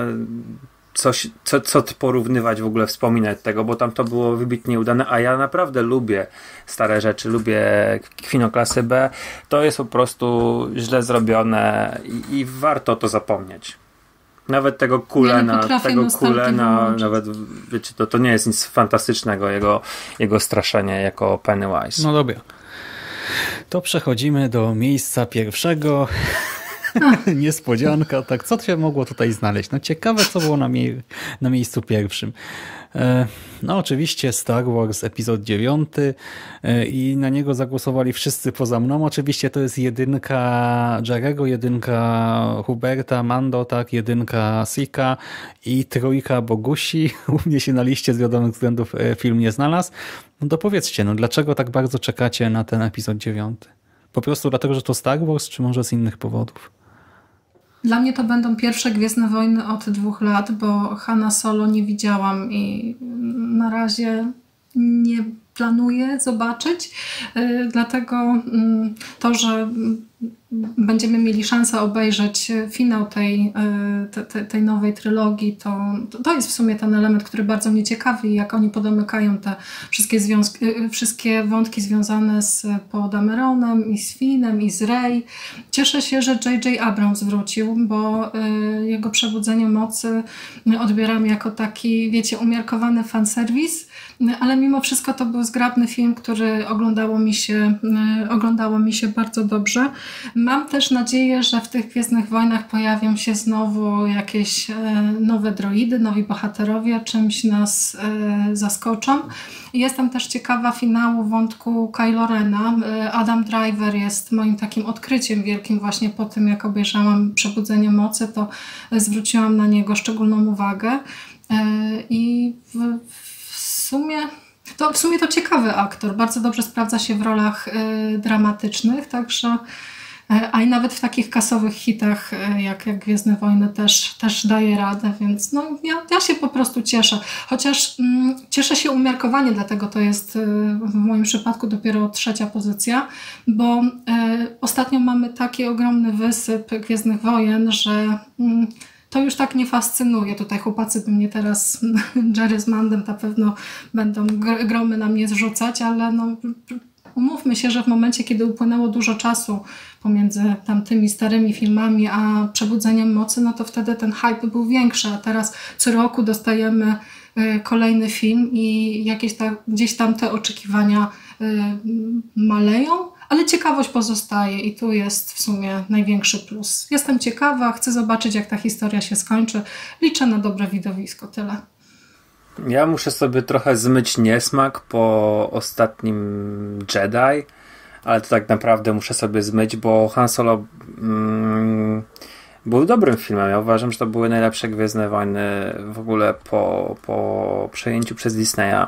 co porównywać, w ogóle wspominać tego, bo tam to było wybitnie udane, a ja naprawdę lubię stare rzeczy, lubię kino klasy B. To jest po prostu źle zrobione i warto to zapomnieć. Nawet tego Kulena, nawet wiecie, to nie jest nic fantastycznego, jego straszenie jako Pennywise. No dobra. To przechodzimy do miejsca pierwszego. Niespodzianka, tak. Co się mogło tutaj znaleźć? No ciekawe, co było na miejscu pierwszym. No oczywiście Star Wars epizod 9 i na niego zagłosowali wszyscy poza mną. Oczywiście to jest 1 Jarego, 1 Huberta, Mando, tak, 1 Sika i 3 Bogusi. U mnie się na liście z wiadomych względów film nie znalazł. No to powiedzcie, no dlaczego tak bardzo czekacie na ten epizod 9? Po prostu dlatego, że to Star Wars, czy może z innych powodów? Dla mnie to będą pierwsze Gwiezdne Wojny od 2 lat, bo Hanna Solo nie widziałam i na razie nie planuję zobaczyć. Dlatego to, że będziemy mieli szansę obejrzeć finał tej nowej trylogii, to jest w sumie ten element, który bardzo mnie ciekawi, jak oni podomykają te wszystkie wątki związane z Poe Dameronem i z Finnem i z Rey. Cieszę się, że J.J. Abrams wrócił, bo jego Przebudzenie Mocy odbieram jako taki, wiecie, umiarkowany fanserwis, ale mimo wszystko to był zgrabny film, który oglądało mi się bardzo dobrze. Mam też nadzieję, że w tych Gwiezdnych Wojnach pojawią się znowu jakieś nowe droidy, nowi bohaterowie, czymś nas zaskoczą. Jestem też ciekawa finału wątku Kylo Rena. Adam Driver jest moim takim odkryciem wielkim właśnie po tym, jak obejrzałam Przebudzenie Mocy, to zwróciłam na niego szczególną uwagę i w sumie to ciekawy aktor. Bardzo dobrze sprawdza się w rolach dramatycznych, także a i nawet w takich kasowych hitach jak Gwiezdne Wojny też daje radę, więc no, ja się po prostu cieszę. Chociaż cieszę się umiarkowanie, dlatego to jest w moim przypadku dopiero 3. pozycja, bo ostatnio mamy taki ogromny wysyp Gwiezdnych Wojen, że to już tak nie fascynuje. Tutaj chłopacy by mnie teraz, Jerry z Mandem na pewno będą gromy na mnie zrzucać, ale no, umówmy się, że w momencie, kiedy upłynęło dużo czasu pomiędzy tamtymi starymi filmami a Przebudzeniem Mocy, no to wtedy ten hype był większy, a teraz co roku dostajemy kolejny film i gdzieś tam te oczekiwania maleją, ale ciekawość pozostaje i tu jest w sumie największy plus. Jestem ciekawa, chcę zobaczyć, jak ta historia się skończy. Liczę na dobre widowisko, tyle. Ja muszę sobie trochę zmyć niesmak po ostatnim Jedi, ale to tak naprawdę muszę sobie zmyć, bo Han Solo był dobrym filmem. Ja uważam, że to były najlepsze Gwiezdne Wojny w ogóle po przejęciu przez Disneya.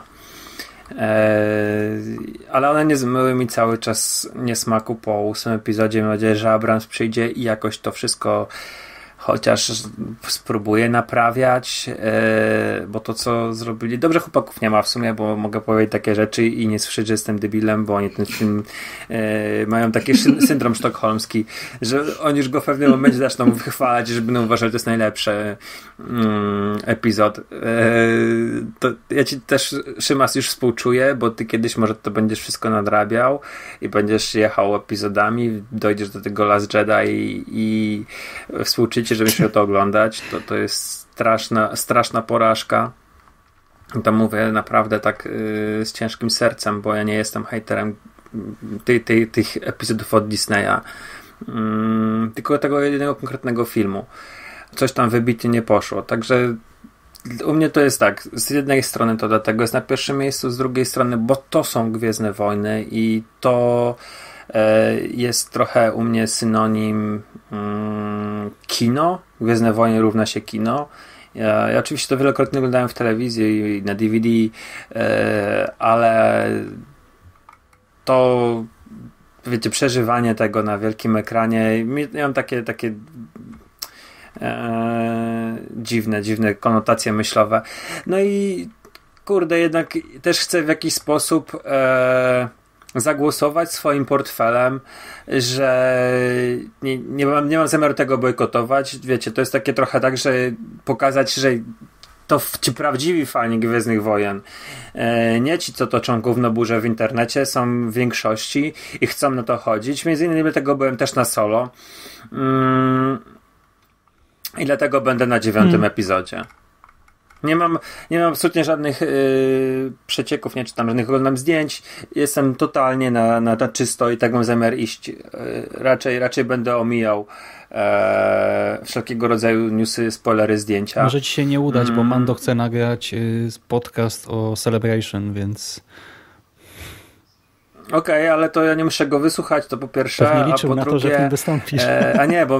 Ale one nie zmyły mi cały czas niesmaku po 8 epizodzie. Mam nadzieję, że Abrams przyjdzie i jakoś to wszystko chociaż spróbuję naprawiać, bo to co zrobili, dobrze chłopaków nie ma w sumie, bo mogę powiedzieć takie rzeczy i nie słyszeć, że jestem debilem, bo oni ten film mają taki syndrom sztokholmski, że oni już go w pewnym momencie zaczną wychwalać, że będą uważać, że to jest najlepszy epizod. To ja ci też, Szymas, już współczuję, bo ty kiedyś może to będziesz wszystko nadrabiał i będziesz jechał epizodami, dojdziesz do tego Last Jedi i współczuć, żeby się to oglądać, to jest straszna porażka. To mówię naprawdę tak z ciężkim sercem, bo ja nie jestem hejterem tych epizodów od Disneya, tylko tego jednego konkretnego filmu. Coś tam wybitnie nie poszło, także u mnie to jest tak, z jednej strony to dlatego jest na pierwszym miejscu, z drugiej strony, bo to są Gwiezdne Wojny i to jest trochę u mnie synonim kino. Gwiezdne Wojny równa się kino. Ja oczywiście to wielokrotnie oglądałem w telewizji i na DVD, ale to, wiecie, przeżywanie tego na wielkim ekranie, ja mam takie dziwne konotacje myślowe. No i kurde, jednak też chcę w jakiś sposób zagłosować swoim portfelem, że nie mam zamiaru tego bojkotować. Wiecie, to jest takie trochę tak, że pokazać, że to ci prawdziwi fani Gwiezdnych Wojen, nie ci, co toczą gównoburze w internecie, są w większości i chcą na to chodzić. Między innymi dlatego byłem też na Solo. I dlatego będę na 9. epizodzie. Nie mam absolutnie żadnych przecieków, nie czytam żadnych, oglądam zdjęć. Jestem totalnie na czysto i tak mam zamiar iść. Raczej będę omijał wszelkiego rodzaju newsy, spoilery, zdjęcia. Może ci się nie udać, bo Mando chce nagrać podcast o Celebration, więc... Okej, ale to ja nie muszę go wysłuchać, to po pierwsze, pewnie liczył a po na drugie... to, że w nim wystąpisz. A nie, bo...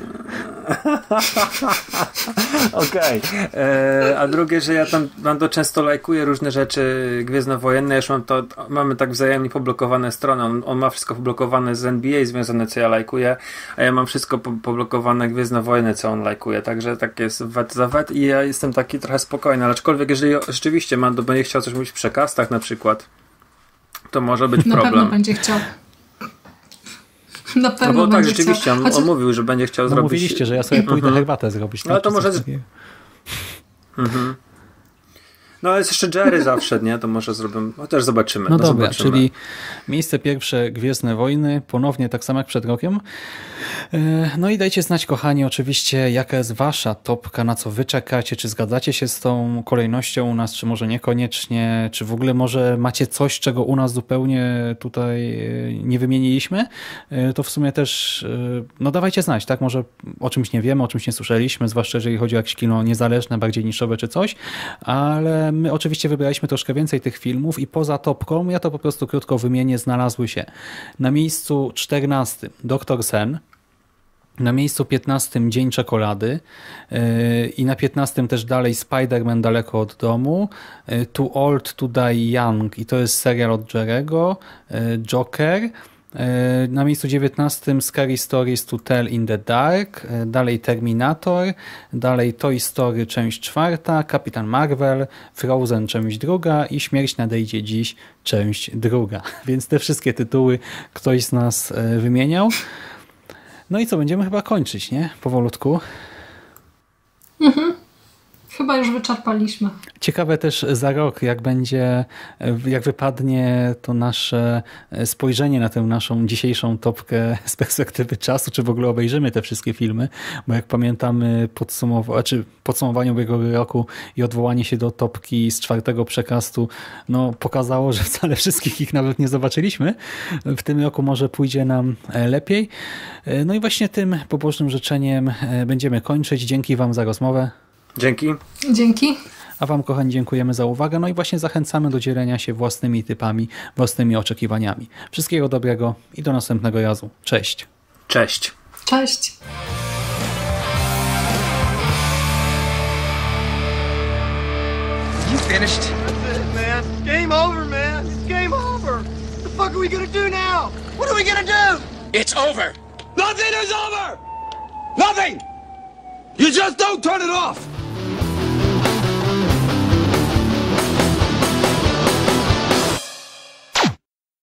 Okej. A drugie, że ja tam Mando często lajkuję różne rzeczy gwiezdnowojenne, już mamy tak wzajemnie poblokowane strony, on ma wszystko poblokowane z NBA związane, co ja lajkuję, a ja mam wszystko poblokowane Gwiezdnowojenne, co on lajkuje, także tak jest wet za wet i ja jestem taki trochę spokojny, ale aczkolwiek jeżeli rzeczywiście Mando będzie chciał coś mówić w przekastach na przykład, to może być problem. Na pewno będzie chciał. Na pewno no bo tak, będzie rzeczywiście, on mówił, że będzie chciał zrobić... Mówiliście, że ja sobie pójdę herbatę zrobić. No to może... No jest jeszcze Jerry zawsze, nie? To może zrobimy... No też zobaczymy. No dobra, zobaczymy. czyli miejsce pierwsze Gwiezdne Wojny, ponownie tak samo jak przed rokiem. No i dajcie znać, kochani, oczywiście, jaka jest wasza topka, na co wy czekacie, czy zgadzacie się z tą kolejnością u nas, czy może niekoniecznie, czy w ogóle może macie coś, czego u nas zupełnie tutaj nie wymieniliśmy, to w sumie też no dawajcie znać, tak? Może o czymś nie wiemy, o czymś nie słyszeliśmy, zwłaszcza jeżeli chodzi o jakieś kino niezależne, bardziej niszowe czy coś, ale my oczywiście wybraliśmy troszkę więcej tych filmów i poza topką, ja to po prostu krótko wymienię, znalazły się na miejscu 14 Doktor Sen, na miejscu 15 Dzień Czekolady i na 15 też dalej Spider-Man Daleko od domu, Too Old to Die Young i to jest serial od Jerry'ego, Joker, Na miejscu 19 Scary Stories to Tell in the Dark, dalej Terminator, dalej Toy Story część 4, Kapitan Marvel, Frozen część 2 i Śmierć nadejdzie dziś część 2. Więc te wszystkie tytuły ktoś z nas wymieniał. No i co, będziemy chyba kończyć, nie? Powolutku. Chyba już wyczerpaliśmy. Ciekawe też za rok, jak wypadnie to nasze spojrzenie na tę naszą dzisiejszą topkę z perspektywy czasu, czy w ogóle obejrzymy te wszystkie filmy, bo jak pamiętamy podsumowanie ubiegłego roku i odwołanie się do topki z 4. prekastu, no pokazało, że wcale wszystkich ich nawet nie zobaczyliśmy. W tym roku może pójdzie nam lepiej. No i właśnie tym pobożnym życzeniem będziemy kończyć. Dzięki Wam za rozmowę. Dzięki. Dzięki. A Wam, kochani, dziękujemy za uwagę. No i właśnie zachęcamy do dzielenia się własnymi typami, własnymi oczekiwaniami. Wszystkiego dobrego i do następnego razu. Cześć. Cześć. Cześć. You finished? That's it, man. Game over, man. It's game over. What the fuck are we gonna do now? What are we gonna do? It's over. Nothing is over. Nothing. You just don't turn it off.